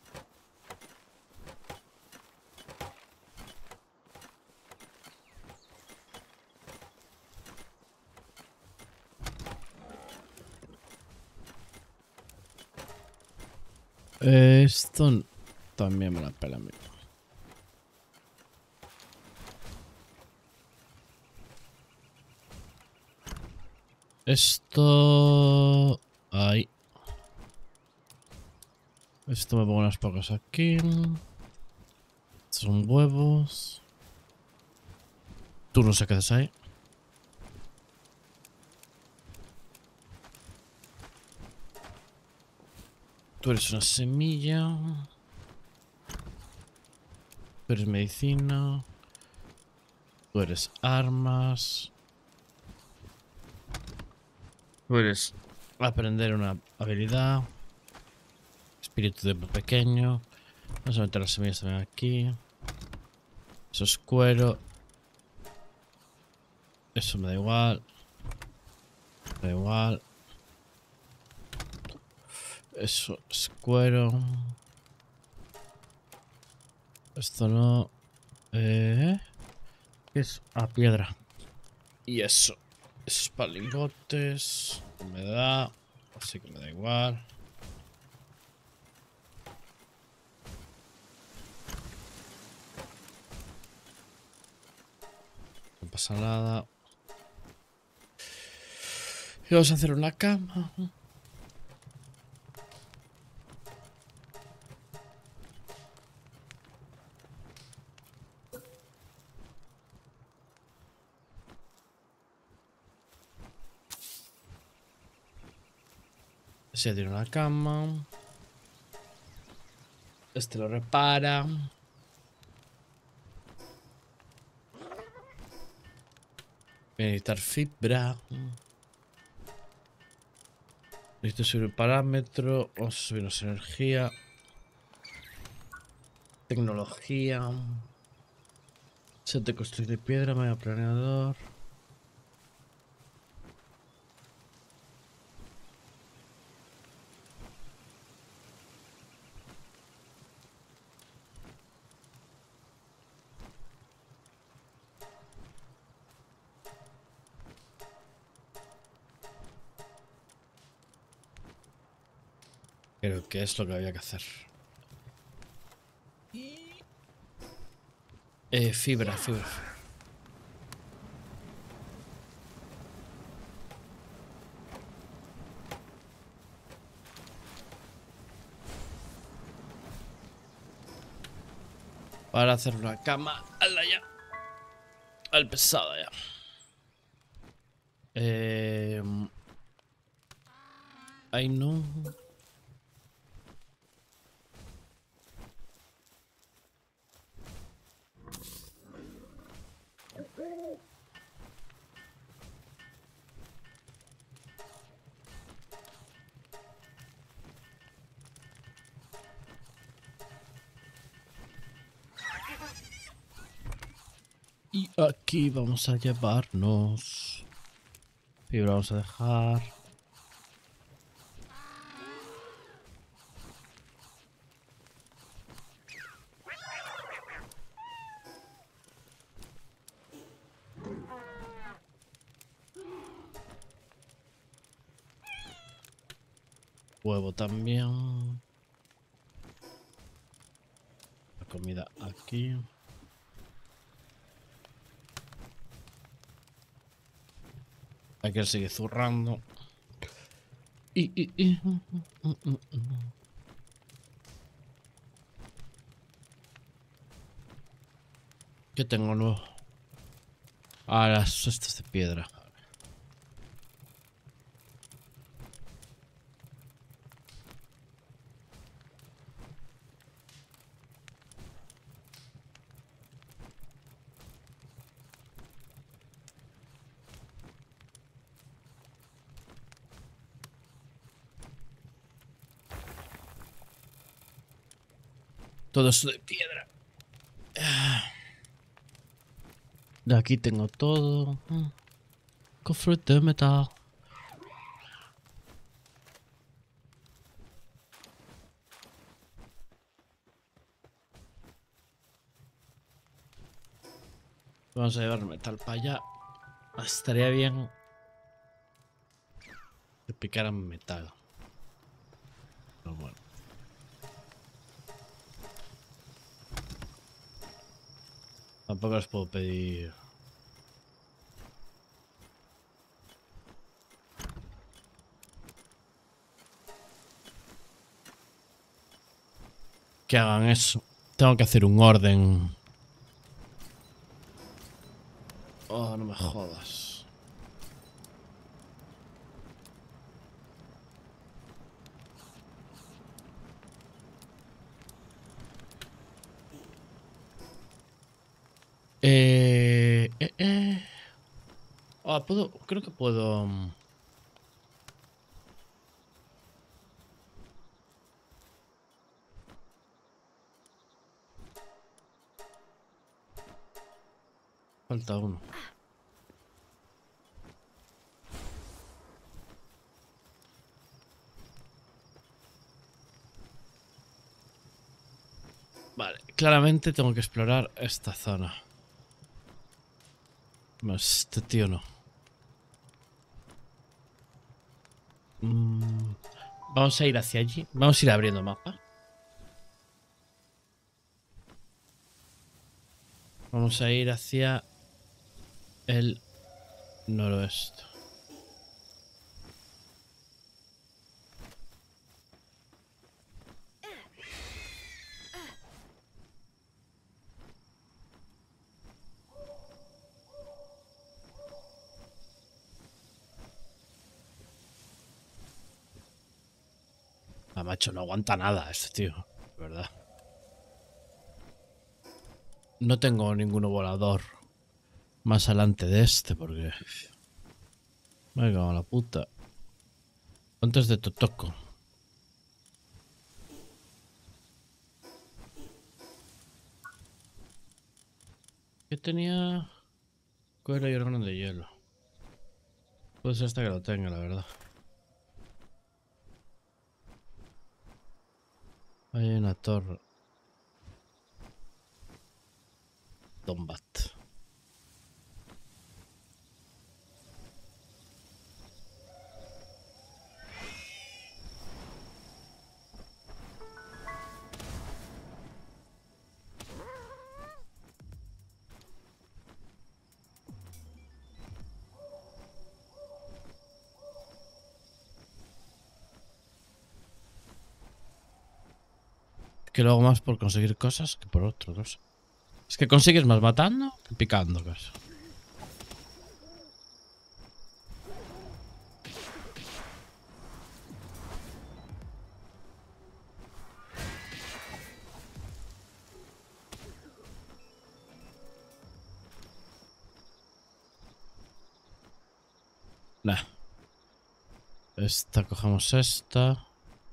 Esto también me la pela a mí. Esto... Ahí. Esto me pongo unas pocas aquí. Estos son huevos. Tú no sé qué haces ahí. Tú eres una semilla. Tú eres medicina. Tú eres armas. Tú eres aprender una habilidad. Espíritu de pequeño. Vamos a meter las semillas también aquí. Eso es cuero. Eso me da igual. Me da igual. Eso es cuero. Esto no. Eh, ¿Qué es? Ah, piedra. Y eso. Esos palingotes. Me da. Así que me da igual. No pasa nada. Y vamos a hacer una cama. Se tiene una cama. Este lo repara. Voy a necesitar fibra. Necesito subir el parámetro. Vamos a subirnos energía. Tecnología. Set de construir de piedra. Medio planeador. Creo que es lo que había que hacer. Eh, fibra, fibra. Para hacer una cama. ¡Hala ya! Al pesado ya. Eh... Ay, no. Y aquí vamos a llevarnos. Fibra vamos a dejar. Huevo también. La comida aquí. Hay que seguir zurrando. Y, y, y. ¿Qué tengo nuevo? Ah, las cestas de piedra. Todo esto de piedra. De aquí tengo todo. Cofre de metal. Vamos a llevar metal para allá. Estaría bien que picaran metal. Pero bueno. Tampoco les puedo pedir. que hagan eso. Tengo que hacer un orden. Oh, no me jodas. Eh, eh, eh. Ah, puedo, creo que puedo. Falta uno. Vale, claramente tengo que explorar esta zona. No, este tío no. Mm, vamos a ir hacia allí. Vamos a ir abriendo mapa. Vamos a ir hacia el noroeste. Ah, macho, no aguanta nada este tío, ¿verdad? No tengo ninguno volador más adelante de este porque... Me cago en la puta. Antes de Totoco. ¿Qué tenía? Cuero y órgano de hielo. Puede ser hasta que lo tenga, la verdad. Hay una torre. Dombat. Que lo hago más por conseguir cosas que por otro, no sé. Es que consigues más matando que picando, casi. Nah. Esta, cogemos esta.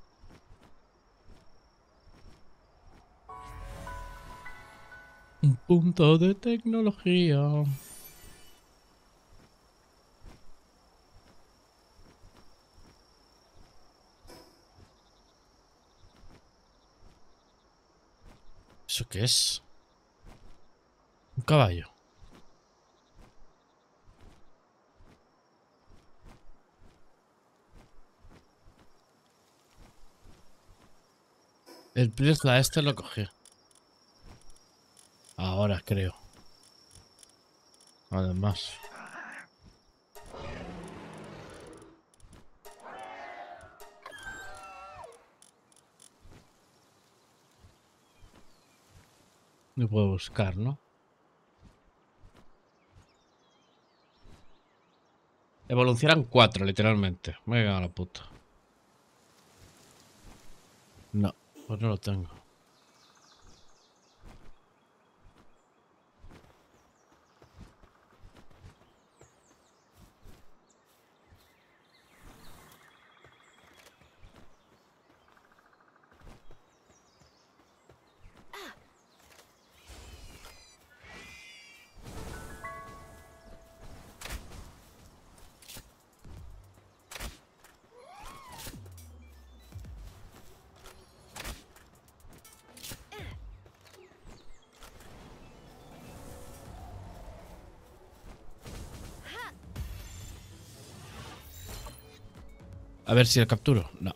Un punto de tecnología. ¿Eso qué es? Un caballo. El Prisla este lo cogí. Ahora creo. Además. No puedo buscar, ¿no? Evolucionan cuatro, literalmente. Me he cagado en la puta. No, pues no lo tengo. A ver si lo capturo. No.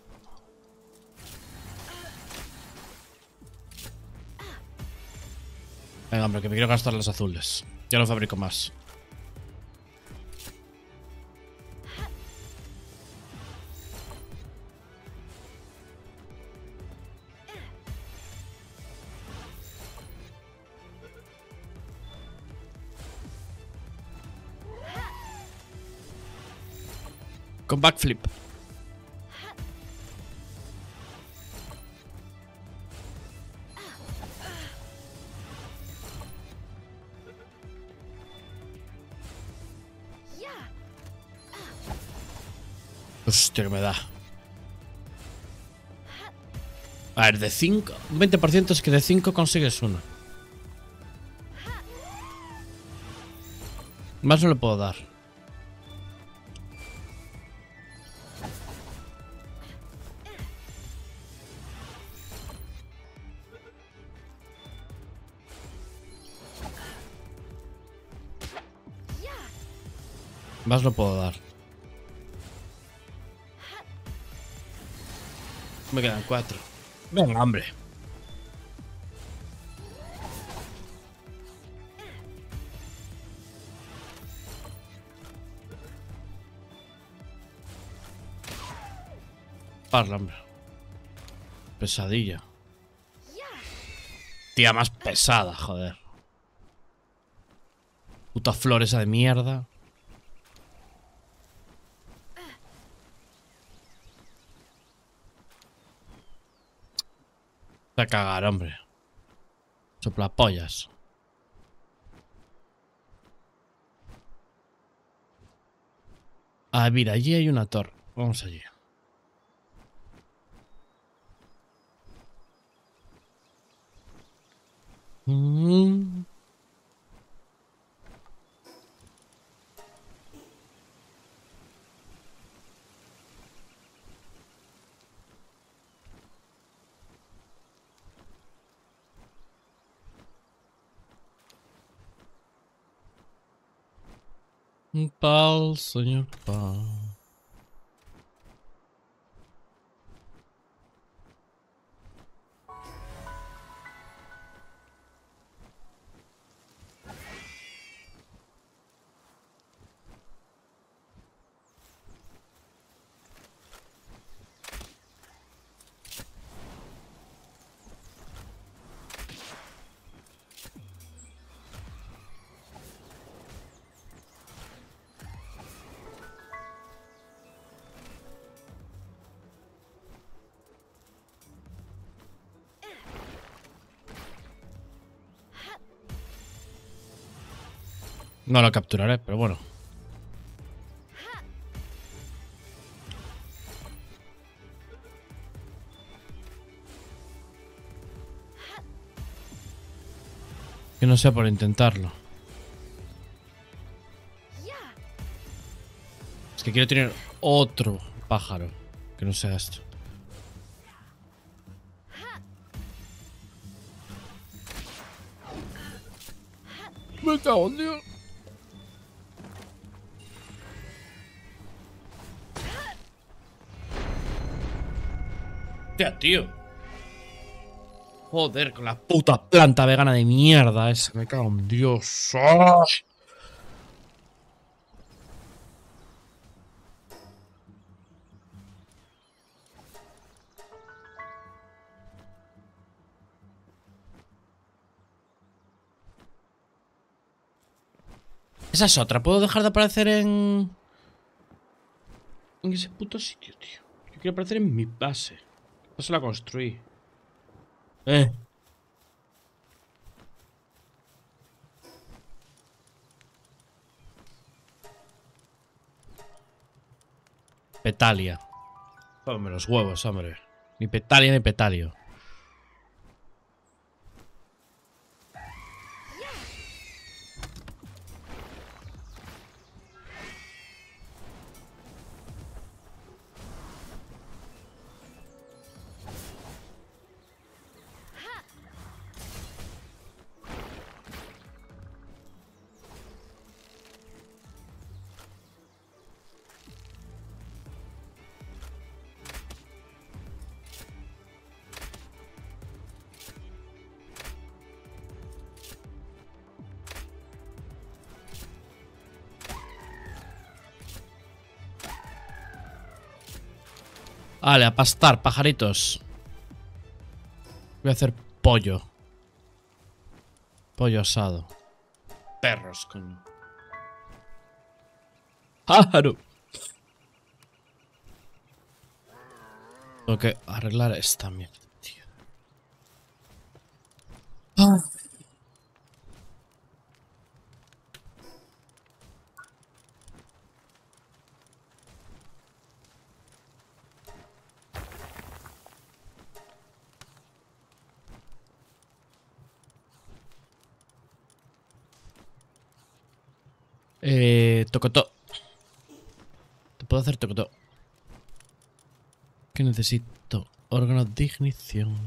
Venga, hombre, que me quiero gastar las azules. Ya no fabrico más. con backflip. Hostia, que me da. A ver, de cinco. Un veinte por ciento es que de cinco consigues uno. Más no le puedo dar. Más no puedo dar. Me quedan cuatro. Venga, hombre. Parla, hombre. Pesadilla. Tía más pesada, joder. Puta flor esa de mierda. A cagar, hombre. Soplapollas. Ah, mira, allí hay una torre. Vamos allí. Mm. Pal, señor Pal. No lo capturaré, pero bueno. Que no sea por intentarlo. Es que quiero tener otro pájaro que no sea esto. Me cago en Dios. Hostia, tío. Joder, con la puta planta vegana de mierda esa. Me cago en Dios. ¡Oh! Esa es otra. ¿Puedo dejar de aparecer en... en ese puto sitio, tío? Yo quiero aparecer en mi base. No se la construí. Eh. Petalia. Póngame los huevos, hombre. Ni Petalia ni Petalio. Vale, a pastar, pajaritos. Voy a hacer pollo. Pollo asado. Perros, coño. ¡Pájaro! Tengo que arreglar esta mierda, tío. Ah. Eh, tocotó. Te puedo hacer tocotó. ¿Qué necesito? Órgano de ignición.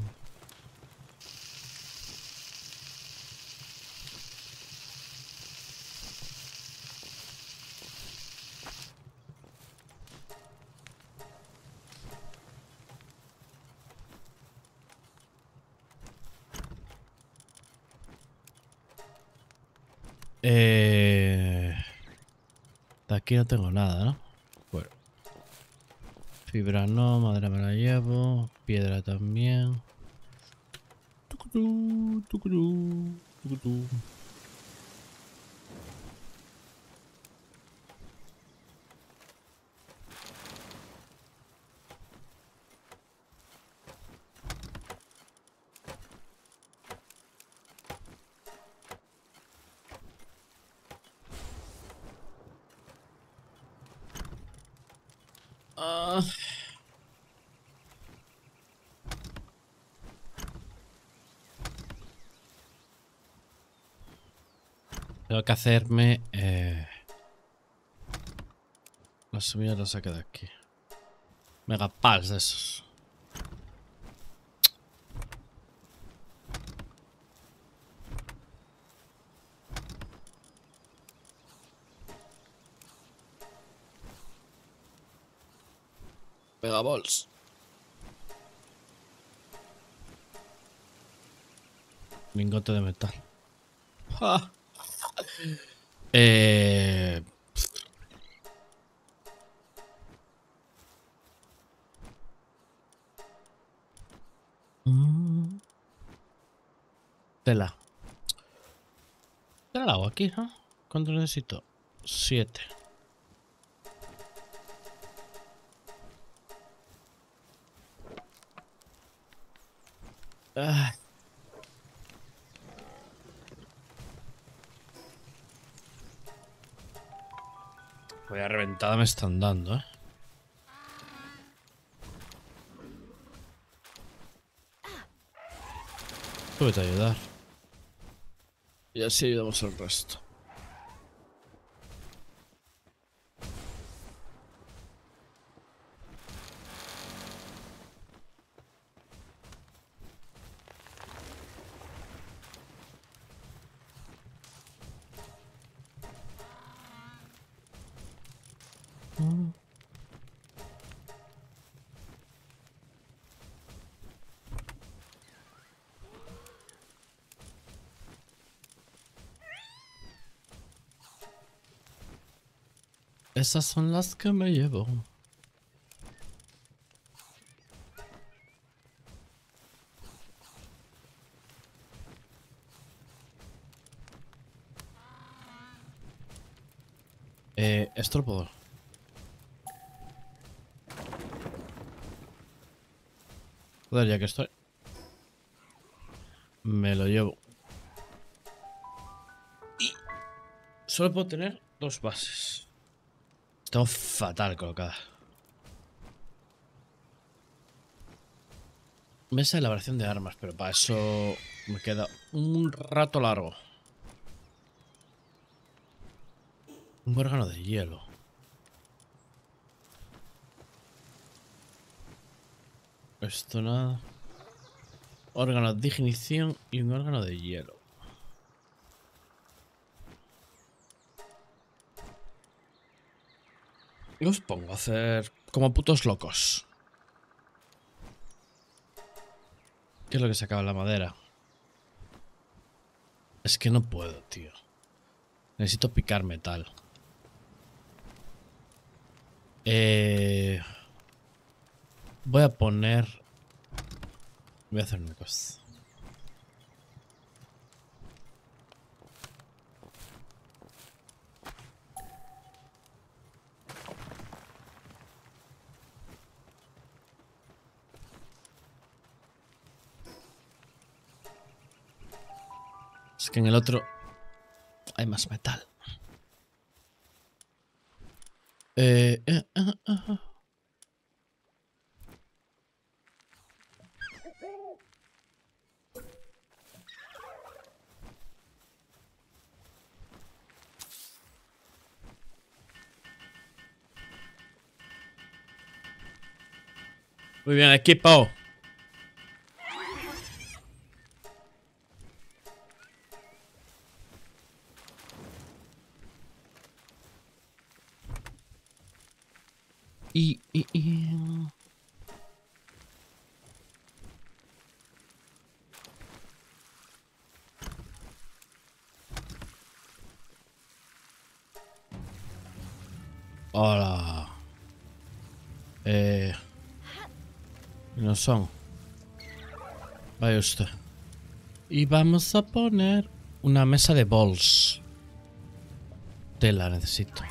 Eh... De aquí no tengo nada, ¿no? Bueno. Fibra no, madera me la llevo. Piedra también. Tucutú, tucutú, tucutú. Ah. Tengo que hacerme... Eh... Las semillas las saqué de aquí. Megapals de esos. Megaballs. Lingote de metal. ¡Ja! Eh... Mm. Tela. Tela la hago aquí, ¿no? ¿Cuánto necesito? Siete. Ah. Voy a reventada me están dando, ¿eh? Puedes ayudar. Y así ayudamos al resto. Mm. Esas son las que me llevo. Eh, esto lo puedo. Joder, ya que estoy. Me lo llevo. Y solo puedo tener dos bases. Están fatal colocadas. Mesa de elaboración de armas, pero para eso me queda un rato largo. Un órgano de hielo. Esto nada. Órgano de ignición y un órgano de hielo. Y os pongo a hacer como putos locos. ¿Qué es lo que se acaba la madera? Es que no puedo, tío. Necesito picar metal. Eh... Voy a poner... Voy a hacer una cosa. Es que en el otro hay más metal. Eh, eh, eh, eh, eh. Muy bien, equipo. Y, y, y... Hola. Eh... No son. Vaya usted. Y vamos a poner una mesa de bols. Tela necesito.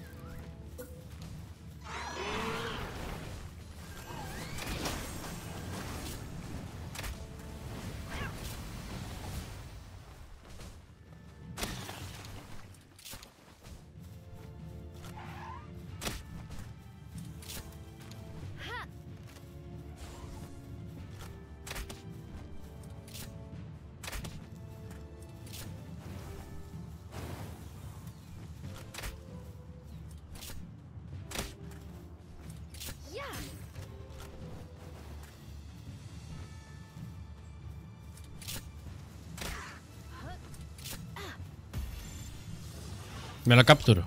Me lo capturo.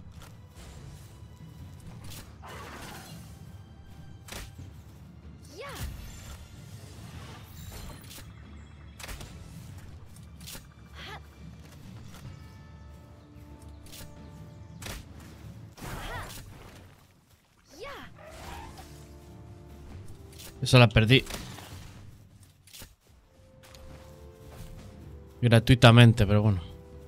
Eso la perdí. Gratuitamente, pero bueno.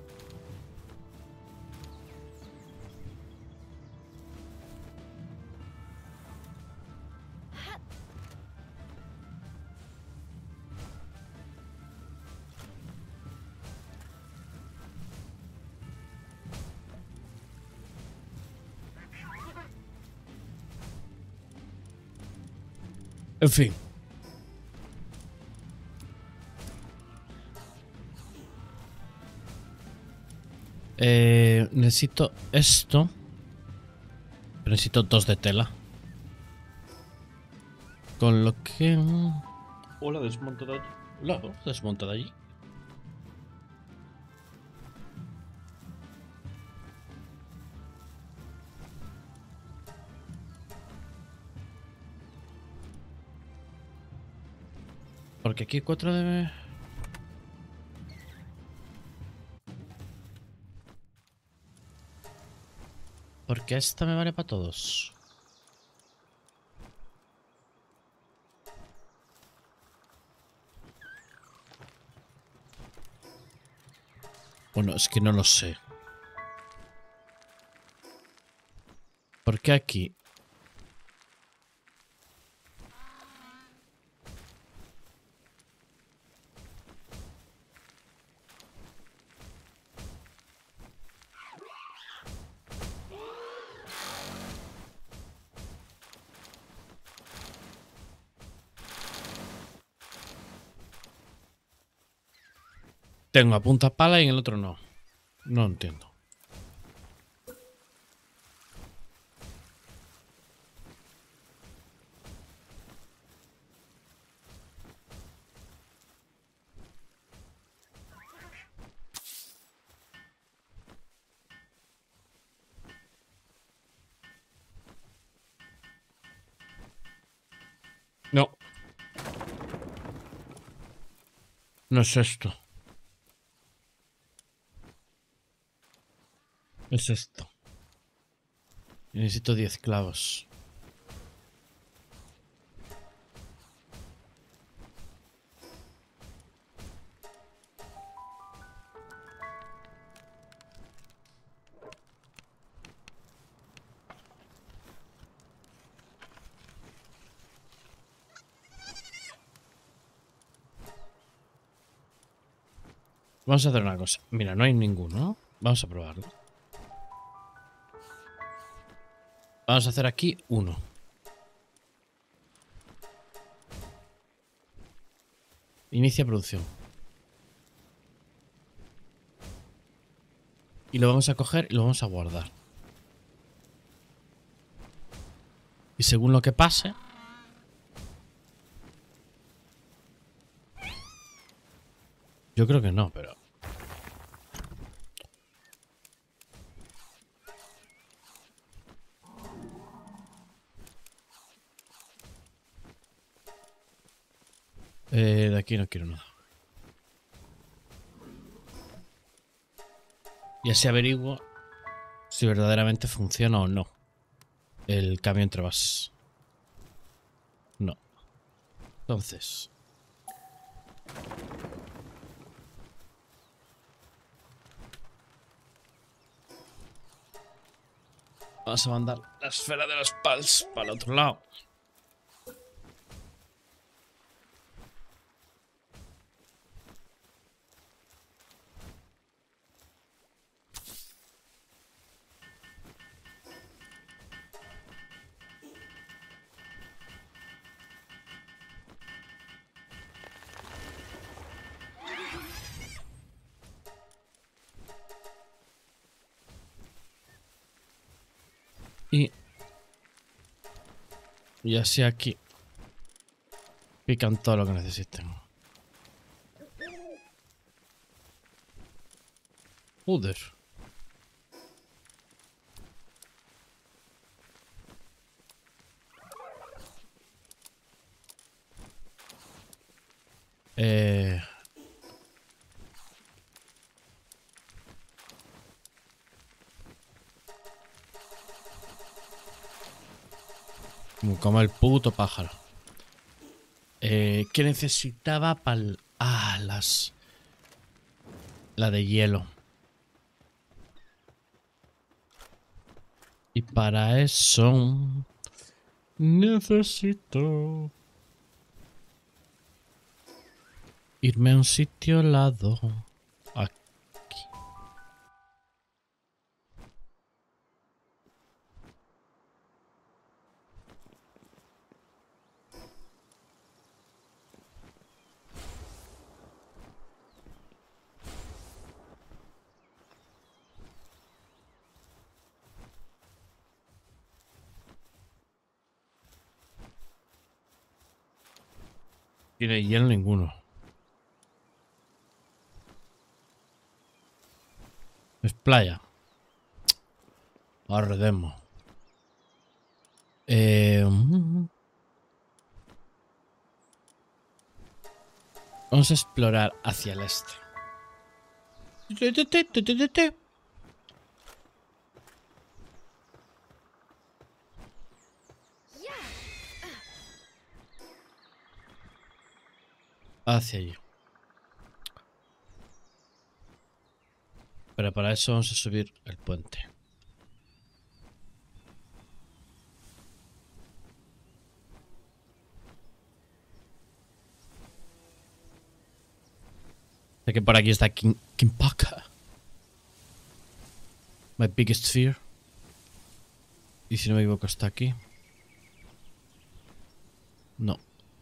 En fin. Eh, necesito esto. Pero necesito dos de tela. Con lo que... Hola, desmonto de allí. Hola, desmonto de allí. Porque aquí cuatro de... Porque esta me vale para todos. Bueno, es que no lo sé. ¿Por qué aquí? Tengo a punta pala y en el otro no. No entiendo. No. No es esto. Es esto. Necesito diez clavos. Vamos a hacer una cosa. Mira, no hay ninguno, ¿no? Vamos a probarlo. Vamos a hacer aquí uno. Inicia producción. Y lo vamos a coger y lo vamos a guardar. Y según lo que pase... Yo creo que no, pero... Eh, de aquí no quiero nada. Y así averiguo si verdaderamente funciona o no el cambio entre bases. No. Entonces... Vamos a mandar la esfera de los pals para el otro lado. Y... Y así aquí pican todo lo que necesiten. Joder. Eh... Como el puto pájaro. Eh, ¿Qué necesitaba para el... Ah, las... La de hielo. Y para eso... Necesito... Irme a un sitio helado. Aquí. Tiene hielo ninguno. Es playa. Arredemo. Eh... Vamos a explorar hacia el este. Hacia allí. Pero para eso vamos a subir el puente. Sé que por aquí está King, Kimpaka. My biggest fear. Y si no me equivoco está aquí. No.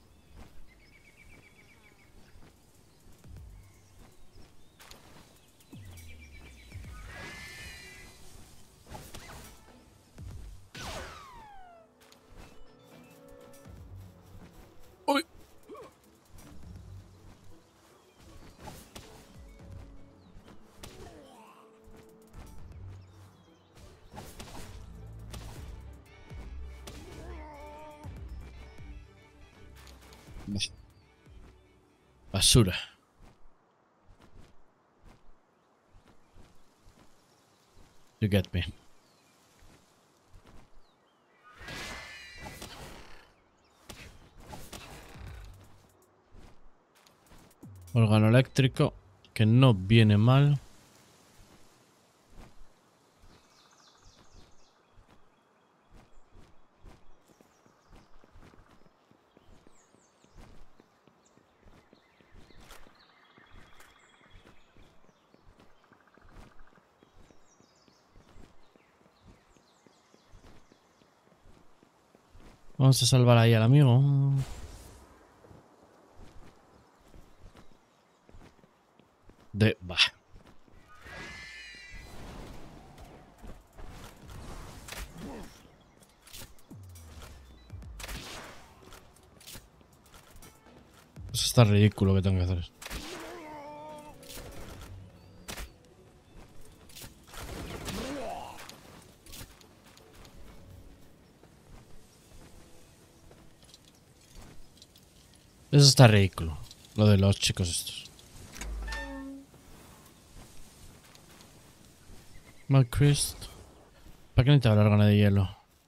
Uy. Basura. You get me. Órgano eléctrico, que no viene mal. Vamos a salvar ahí al amigo. De... Bah. Eso está ridículo que tengo que hacer. Eso está ridículo. Lo de los chicos estos. Malchrist. ¿Para qué necesitaba la órgana de hielo?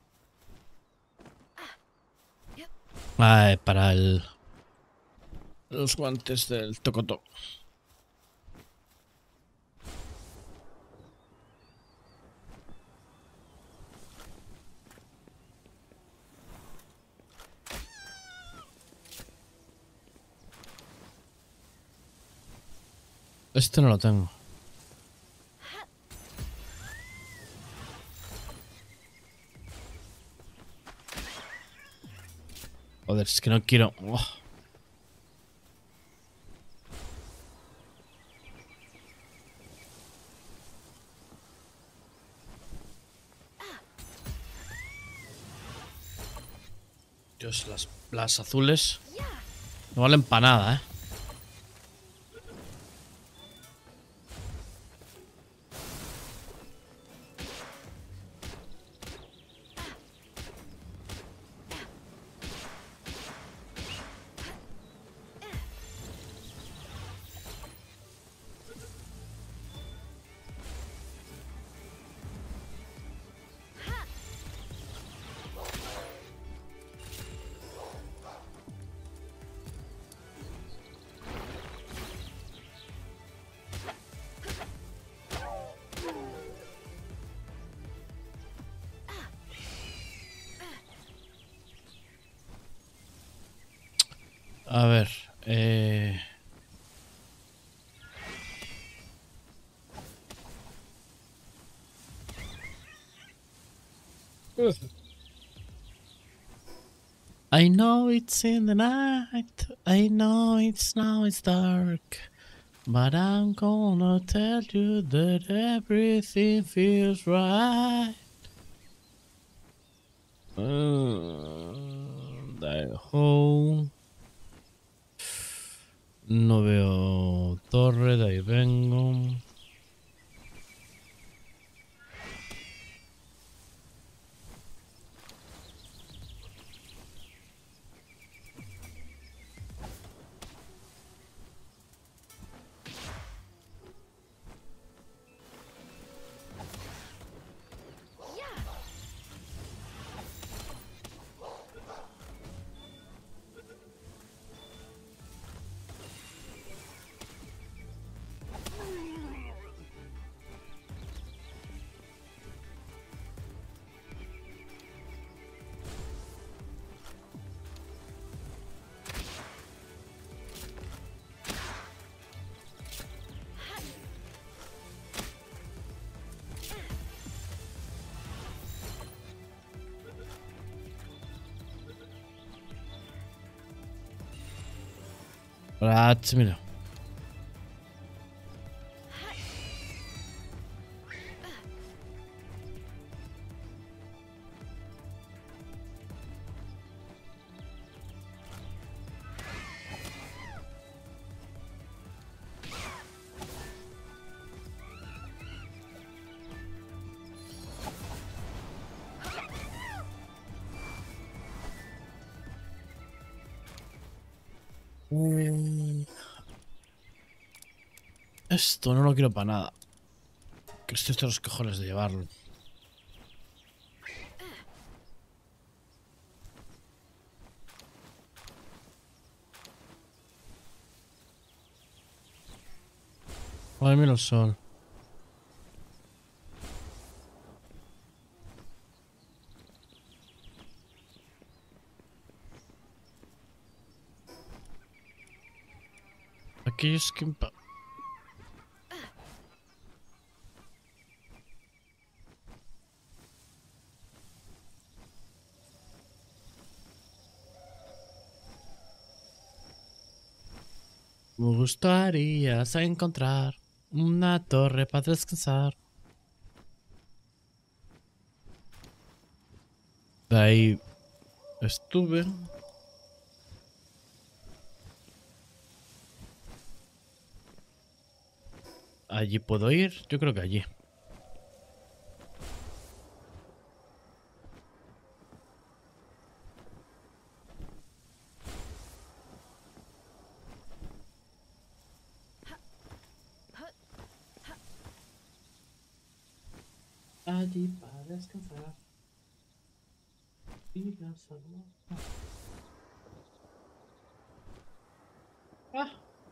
Ah, para el... los guantes del Tokoto. Este no lo tengo. Joder, es que no quiero... Oh. Dios, las, las azules no valen para nada, ¿eh? A ver, eh... I know it's in the night, I know it's now it's dark, but I'm gonna tell you that everything feels right. Uh, die home. No veo torre, de ahí vengo. Hola, mira. Esto no lo quiero para nada. Que estoy hasta los cojones de llevarlo. Ay, mira el sol. Aquí es que... Me gustaría encontrar una torre para descansar. De ahí estuve. Allí puedo ir. Yo creo que allí. Allí para descansar. Y la salud. Ah.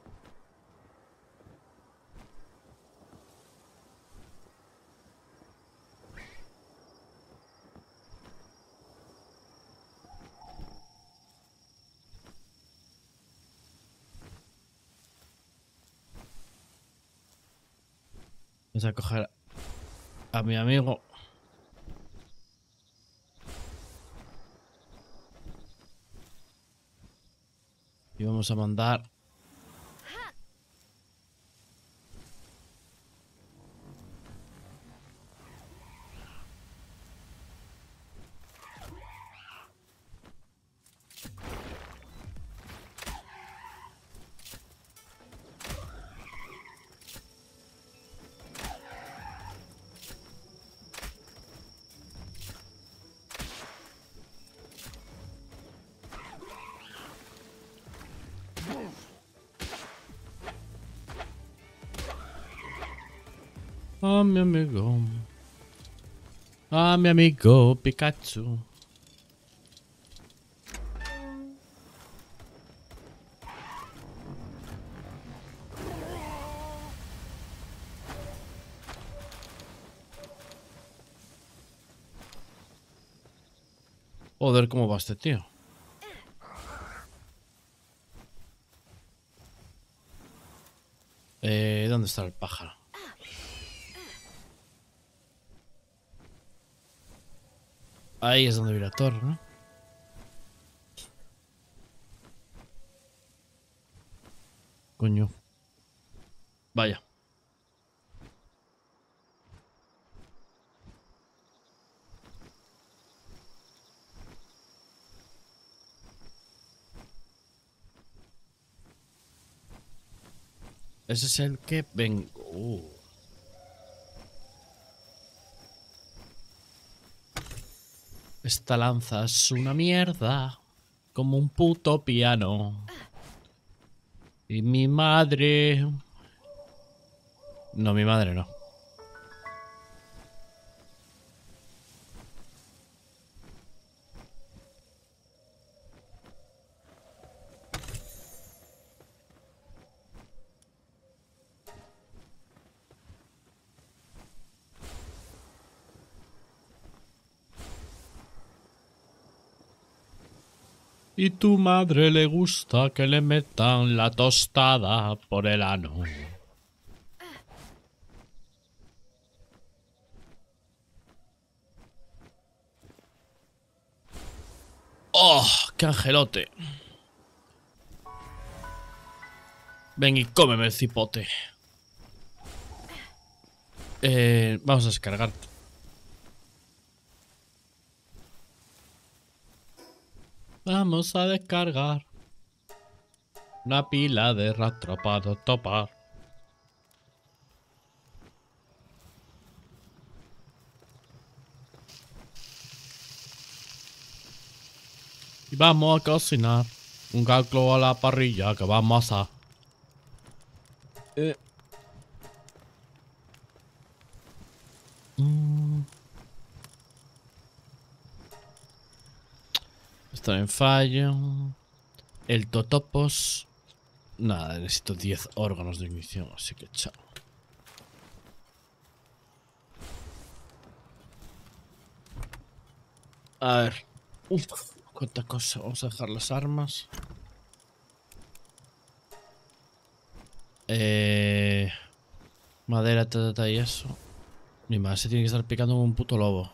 Vamos a coger a mi amigo. Y vamos a mandar. A mi amigo. A mi amigo Pikachu. Joder, ¿cómo va este tío? Eh, ¿dónde está el pájaro? Ahí es donde vi la torre, ¿no? Coño. Vaya. Ese es el que vengo. Uh. Esta lanza es una mierda. Como un puto piano. Y mi madre... No, mi madre no. Y tu madre le gusta que le metan la tostada por el ano. ¡Oh! ¡Qué angelote! Ven y cómeme el cipote. Eh, vamos a descargarte. Vamos a descargar una pila de rastro para topar. Y vamos a cocinar un caldo a la parrilla que vamos a... Eh. Mm. Está en fallo. El totopos. Nada, necesito diez órganos de ignición, así que chao. A ver. Uf, cuánta cosa. Vamos a dejar las armas. Eh... Madera, ta, ta, ta, y eso. Mi madre se tiene que estar picando como un puto lobo.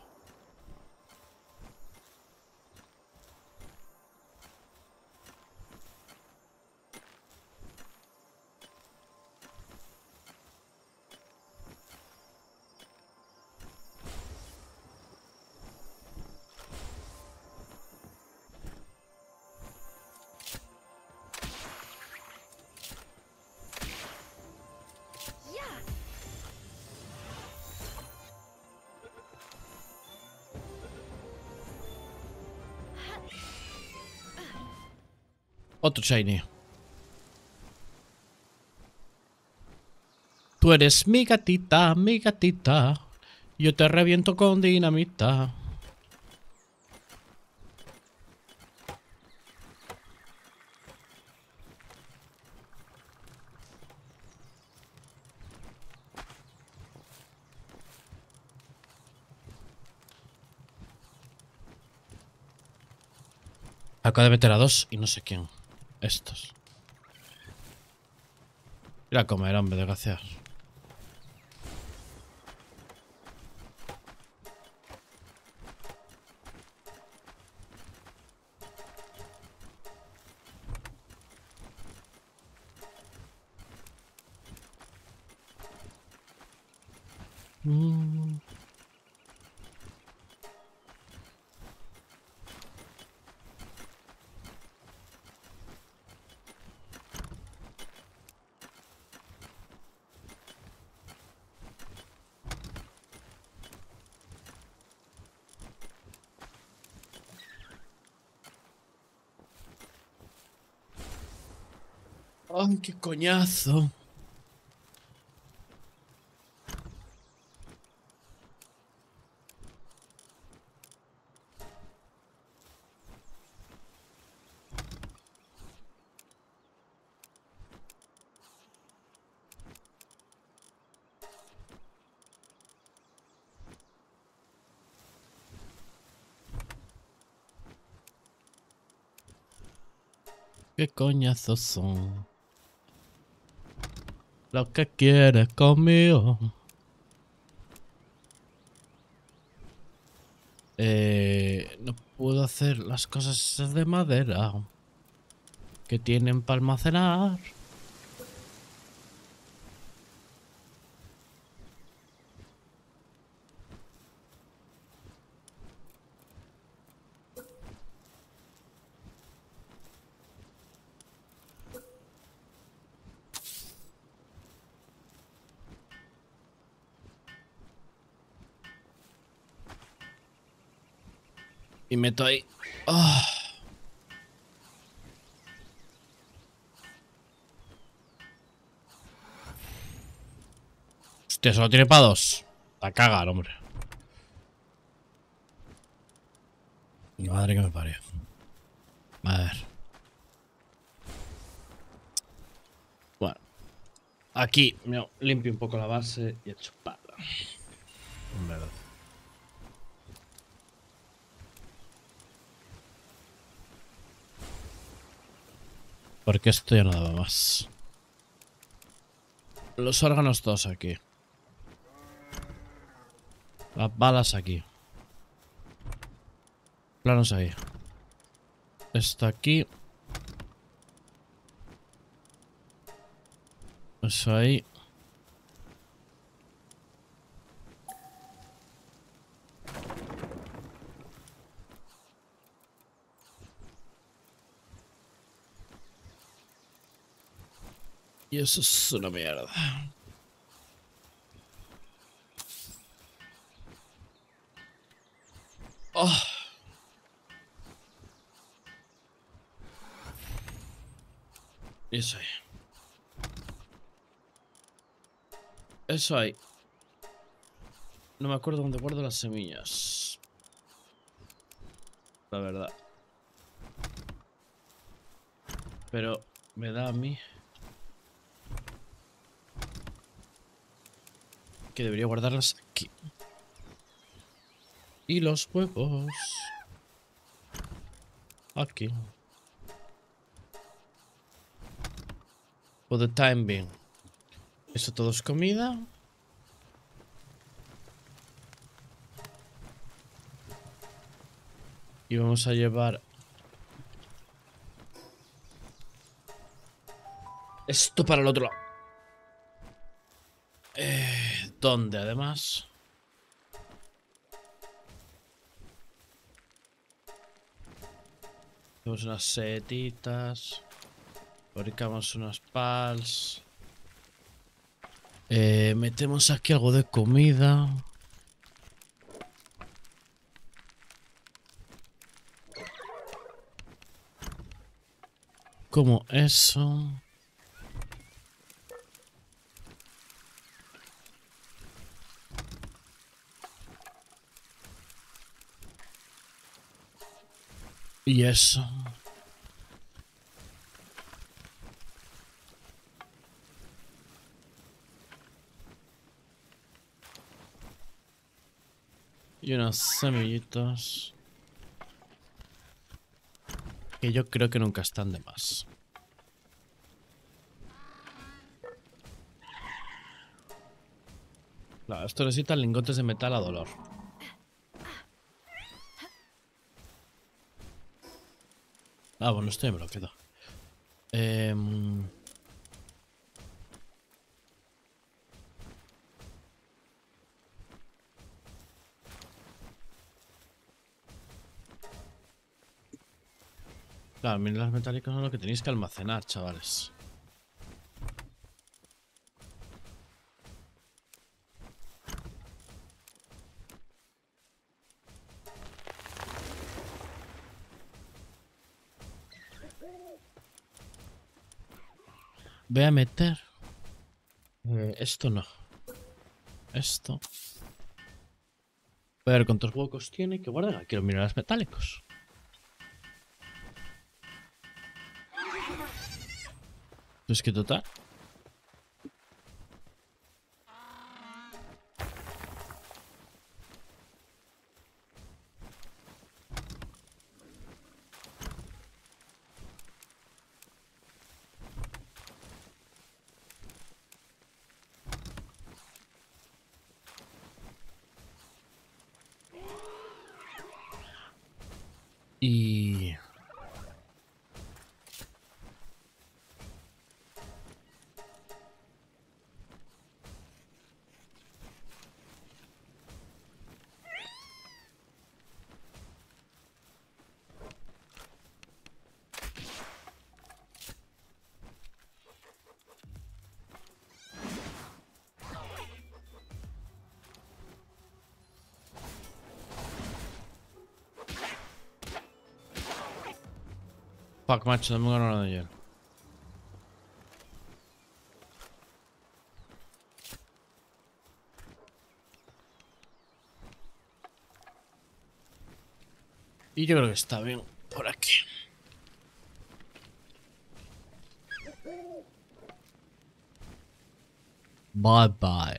Otro shiny. Tú eres mi gatita, mi gatita. Yo te reviento con dinamita. Acabo de meter a dos y no sé quién. Estos. Ir a comer, hombre, desgraciado. Mm. Ay, qué coñazo. Qué coñazos son. Lo que quieres conmigo. Eh, no puedo hacer las cosas de madera que tienen para almacenar. Y meto ahí. Oh. Hostia, solo tiene para dos. La caga el hombre. Mi madre que me parió. A ver. Bueno. Aquí me limpio un poco la base y he hecho pala. En verdad. Porque esto ya no daba más. Los órganos todos aquí. Las balas aquí. Planos ahí. Esto aquí. Eso ahí. Y eso es una mierda. Oh. Y eso ahí. Eso ahí. No me acuerdo dónde guardo las semillas. La verdad. Pero me da a mí que debería guardarlas aquí. Y los huevos aquí. For the time being. Eso todo es comida. Y vamos a llevar esto para el otro lado. Eh, ¿Dónde además? Tenemos unas setitas. Fabricamos unas pals. Eh, metemos aquí algo de comida. Como eso. Y eso. Y unas semillitas. Que yo creo que nunca están de más. Claro, esto necesita lingotes de metal a dolor. Ah, bueno, esto ya me lo quedo. Eh... Claro, minerales metálicos son lo que tenéis que almacenar, chavales. Voy a meter... Eh, esto no. Esto. Voy a ver cuántos huecos tiene que guardan aquí los minerales metálicos. Es que total. Y... Fuck, macho, no me gano nada de ayer. Y yo creo que está bien por aquí. Bye bye.